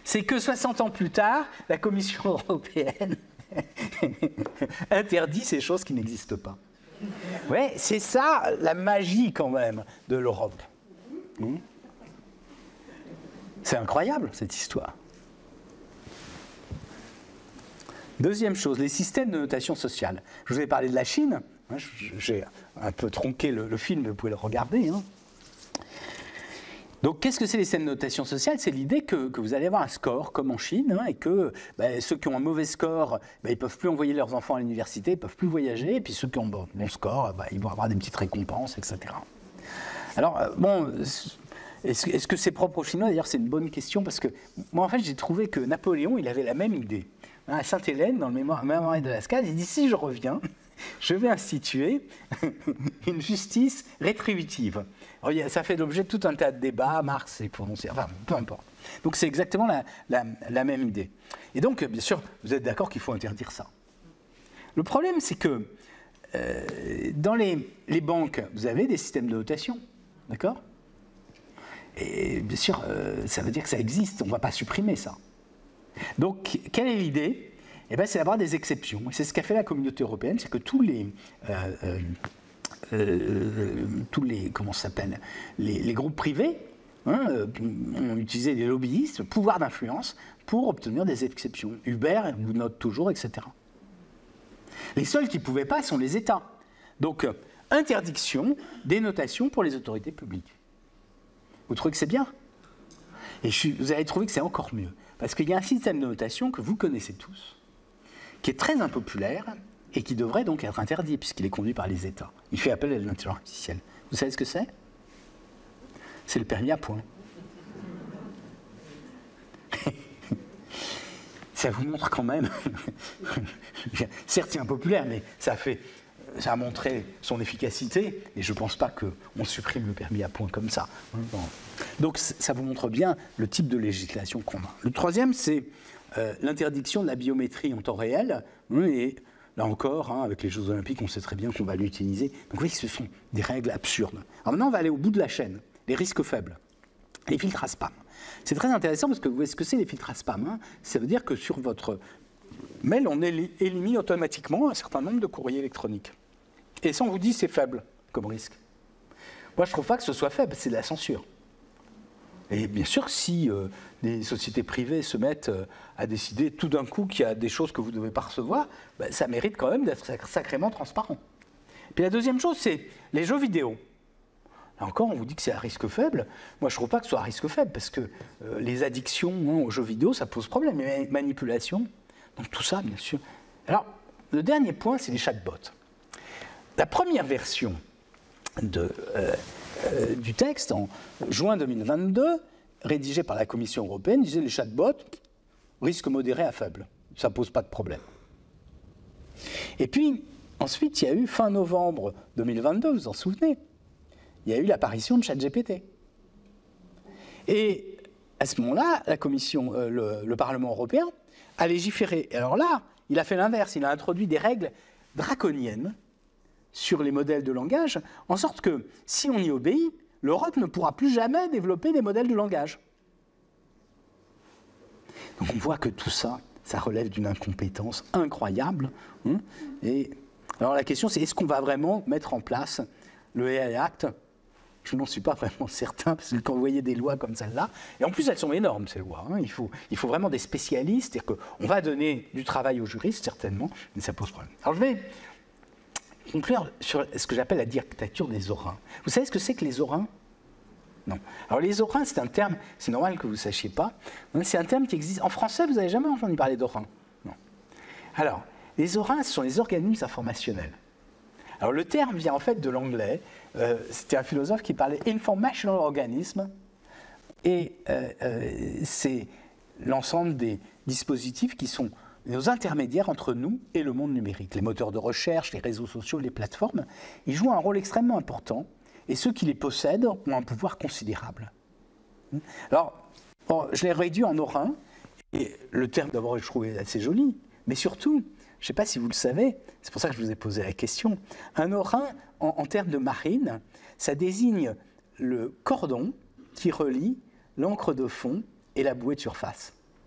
c'est que soixante ans plus tard, la Commission européenne interdit ces choses qui n'existent pas. Ouais, c'est ça la magie quand même de l'Europe. Mmh. C'est incroyable cette histoire. Deuxième chose, les systèmes de notation sociale. Je vous ai parlé de la Chine. J'ai un peu tronqué le, le film, mais vous pouvez le regarder. Hein. Donc, qu'est-ce que c'est les systèmes de notation sociale? C'est l'idée que, que vous allez avoir un score, comme en Chine, hein, et que ben, ceux qui ont un mauvais score, ben, ils ne peuvent plus envoyer leurs enfants à l'université, ils ne peuvent plus voyager, et puis ceux qui ont un bon, bon score, ben, ils vont avoir des petites récompenses, et cetera. Alors, euh, bon, est-ce, est-ce que c'est propre aux Chinois? D'ailleurs, c'est une bonne question, parce que moi, en fait, j'ai trouvé que Napoléon, il avait la même idée. À Sainte-Hélène, dans le mémoire, mémoire de Lascaux, il dit, si je reviens, je vais instituer une justice rétributive. Alors, ça fait l'objet de tout un tas de débats, Marx est prononcé, enfin, peu importe. Donc c'est exactement la, la, la même idée. Et donc, bien sûr, vous êtes d'accord qu'il faut interdire ça. Le problème, c'est que euh, dans les, les banques, vous avez des systèmes de notation, d'accord? Et bien sûr, euh, ça veut dire que ça existe, on ne va pas supprimer ça. Donc, quelle est l'idée? Eh bien, c'est d'avoir des exceptions. Et c'est ce qu'a fait la communauté européenne, c'est que tous les, euh, euh, euh, tous les, comment ça s'appelle, les, les groupes privés hein, euh, ont utilisé des lobbyistes, le pouvoir d'influence, pour obtenir des exceptions. Uber vous note toujours, et cetera. Les seuls qui ne pouvaient pas sont les États. Donc, euh, interdiction des notations pour les autorités publiques. Vous trouvez que c'est bien? Et je suis, vous allez trouver que c'est encore mieux. Parce qu'il y a un système de notation que vous connaissez tous, qui est très impopulaire et qui devrait donc être interdit puisqu'il est conduit par les États. Il fait appel à l'intelligence artificielle. Vous savez ce que c'est? C'est le permis à points. Ça vous montre quand même, certes c'est impopulaire, mais ça, fait, ça a montré son efficacité et je ne pense pas qu'on supprime le permis à points comme ça. Donc ça vous montre bien le type de législation qu'on a. Le troisième, c'est euh, l'interdiction de la biométrie en temps réel. Et là encore, hein, avec les Jeux Olympiques, on sait très bien qu'on va l'utiliser. Donc vous voyez que ce sont des règles absurdes. Alors maintenant, on va aller au bout de la chaîne. Les risques faibles. Les filtres à spam. C'est très intéressant parce que vous voyez ce que c'est les filtres à spam. Hein. Ça veut dire que sur votre mail, on élimine automatiquement un certain nombre de courriers électroniques. Et ça, on vous dit c'est faible comme risque. Moi, je ne trouve pas que ce soit faible, c'est de la censure. Et bien sûr, si euh, des sociétés privées se mettent euh, à décider tout d'un coup qu'il y a des choses que vous ne devez pas recevoir, ben, ça mérite quand même d'être sacrément transparent. Puis la deuxième chose, c'est les jeux vidéo. Là encore, on vous dit que c'est à risque faible. Moi, je ne trouve pas que ce soit à risque faible, parce que euh, les addictions hein, aux jeux vidéo, ça pose problème. Les manipulations, donc tout ça, bien sûr. Alors, le dernier point, c'est les chatbots. La première version de... Euh, Euh, du texte, en juin deux mille vingt-deux, rédigé par la Commission européenne, disait les chatbots, risque modéré à faible. Ça ne pose pas de problème. Et puis, ensuite, il y a eu, fin novembre deux mille vingt-deux, vous vous en souvenez, il y a eu l'apparition de ChatGPT. Et à ce moment-là, la Commission, euh, le, le Parlement européen a légiféré. Et alors là, il a fait l'inverse, il a introduit des règles draconiennes sur les modèles de langage, en sorte que, si on y obéit, l'Europe ne pourra plus jamais développer des modèles de langage. Donc on voit que tout ça, ça relève d'une incompétence incroyable. Hein, et alors la question, c'est est-ce qu'on va vraiment mettre en place le A I Act? Je n'en suis pas vraiment certain, parce que quand vous voyez des lois comme celle-là, et en plus elles sont énormes ces lois, hein, il faut, il faut vraiment des spécialistes, c'est-à-dire qu'on va donner du travail aux juristes, certainement, mais ça pose problème. Alors je vais conclure sur ce que j'appelle la dictature des orins. Vous savez ce que c'est que les orins? Non. Alors les orins, c'est un terme, c'est normal que vous ne sachiez pas, c'est un terme qui existe. En français, vous n'avez jamais entendu parler d'orins? Non. Alors, les orins, ce sont les organismes informationnels. Alors le terme vient en fait de l'anglais, euh, c'était un philosophe qui parlait informational organism, et euh, euh, c'est l'ensemble des dispositifs qui sont nos intermédiaires entre nous et le monde numérique. Les moteurs de recherche, les réseaux sociaux, les plateformes, ils jouent un rôle extrêmement important et ceux qui les possèdent ont un pouvoir considérable. Alors, bon, je l'ai réduit en orin, et le terme d'abord je trouvais assez joli, mais surtout, je ne sais pas si vous le savez, c'est pour ça que je vous ai posé la question, un orin, en, en termes de marine, ça désigne le cordon qui relie l'encre de fond et la bouée de surface.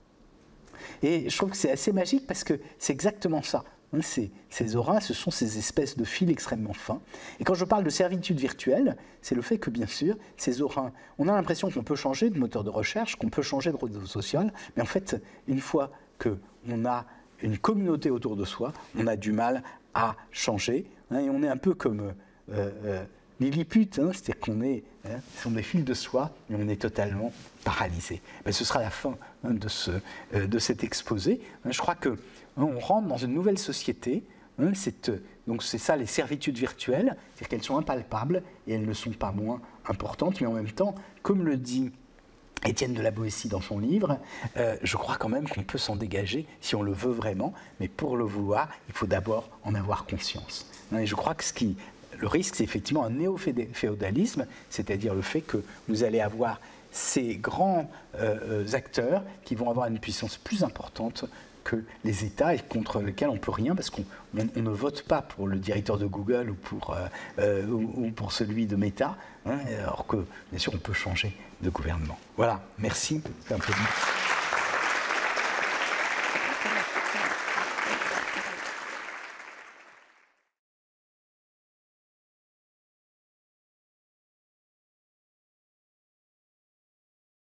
Et je trouve que c'est assez magique parce que c'est exactement ça. Hein, ces, ces auras, ce sont ces espèces de fils extrêmement fins. Et quand je parle de servitude virtuelle, c'est le fait que, bien sûr, ces auras, on a l'impression qu'on peut changer de moteur de recherche, qu'on peut changer de réseau social, mais en fait, une fois qu'on a une communauté autour de soi, on a du mal à changer. Hein, et on est un peu comme euh, euh, Lilliput, hein, c'est-à-dire qu'on est, hein, ce sont des fils de soie, et on est totalement paralysé. Ben, ce sera la fin hein, de, ce, euh, de cet exposé. Hein, je crois que on rentre dans une nouvelle société. Hein, c'est, donc c'est ça les servitudes virtuelles, c'est-à-dire qu'elles sont impalpables et elles ne sont pas moins importantes, mais en même temps, comme le dit Étienne de la Boétie dans son livre, euh, je crois quand même qu'on peut s'en dégager si on le veut vraiment, mais pour le vouloir, il faut d'abord en avoir conscience. Hein, et je crois que ce qui, le risque, c'est effectivement un néo-féodalisme, c'est-à-dire le fait que vous allez avoir ces grands euh, acteurs qui vont avoir une puissance plus importante que les États et contre lesquels on ne peut rien parce qu'on on, on ne vote pas pour le directeur de Google ou pour, euh, euh, ou, ou pour celui de Meta, hein, alors que bien sûr on peut changer de gouvernement. Voilà, merci. C'est un peu...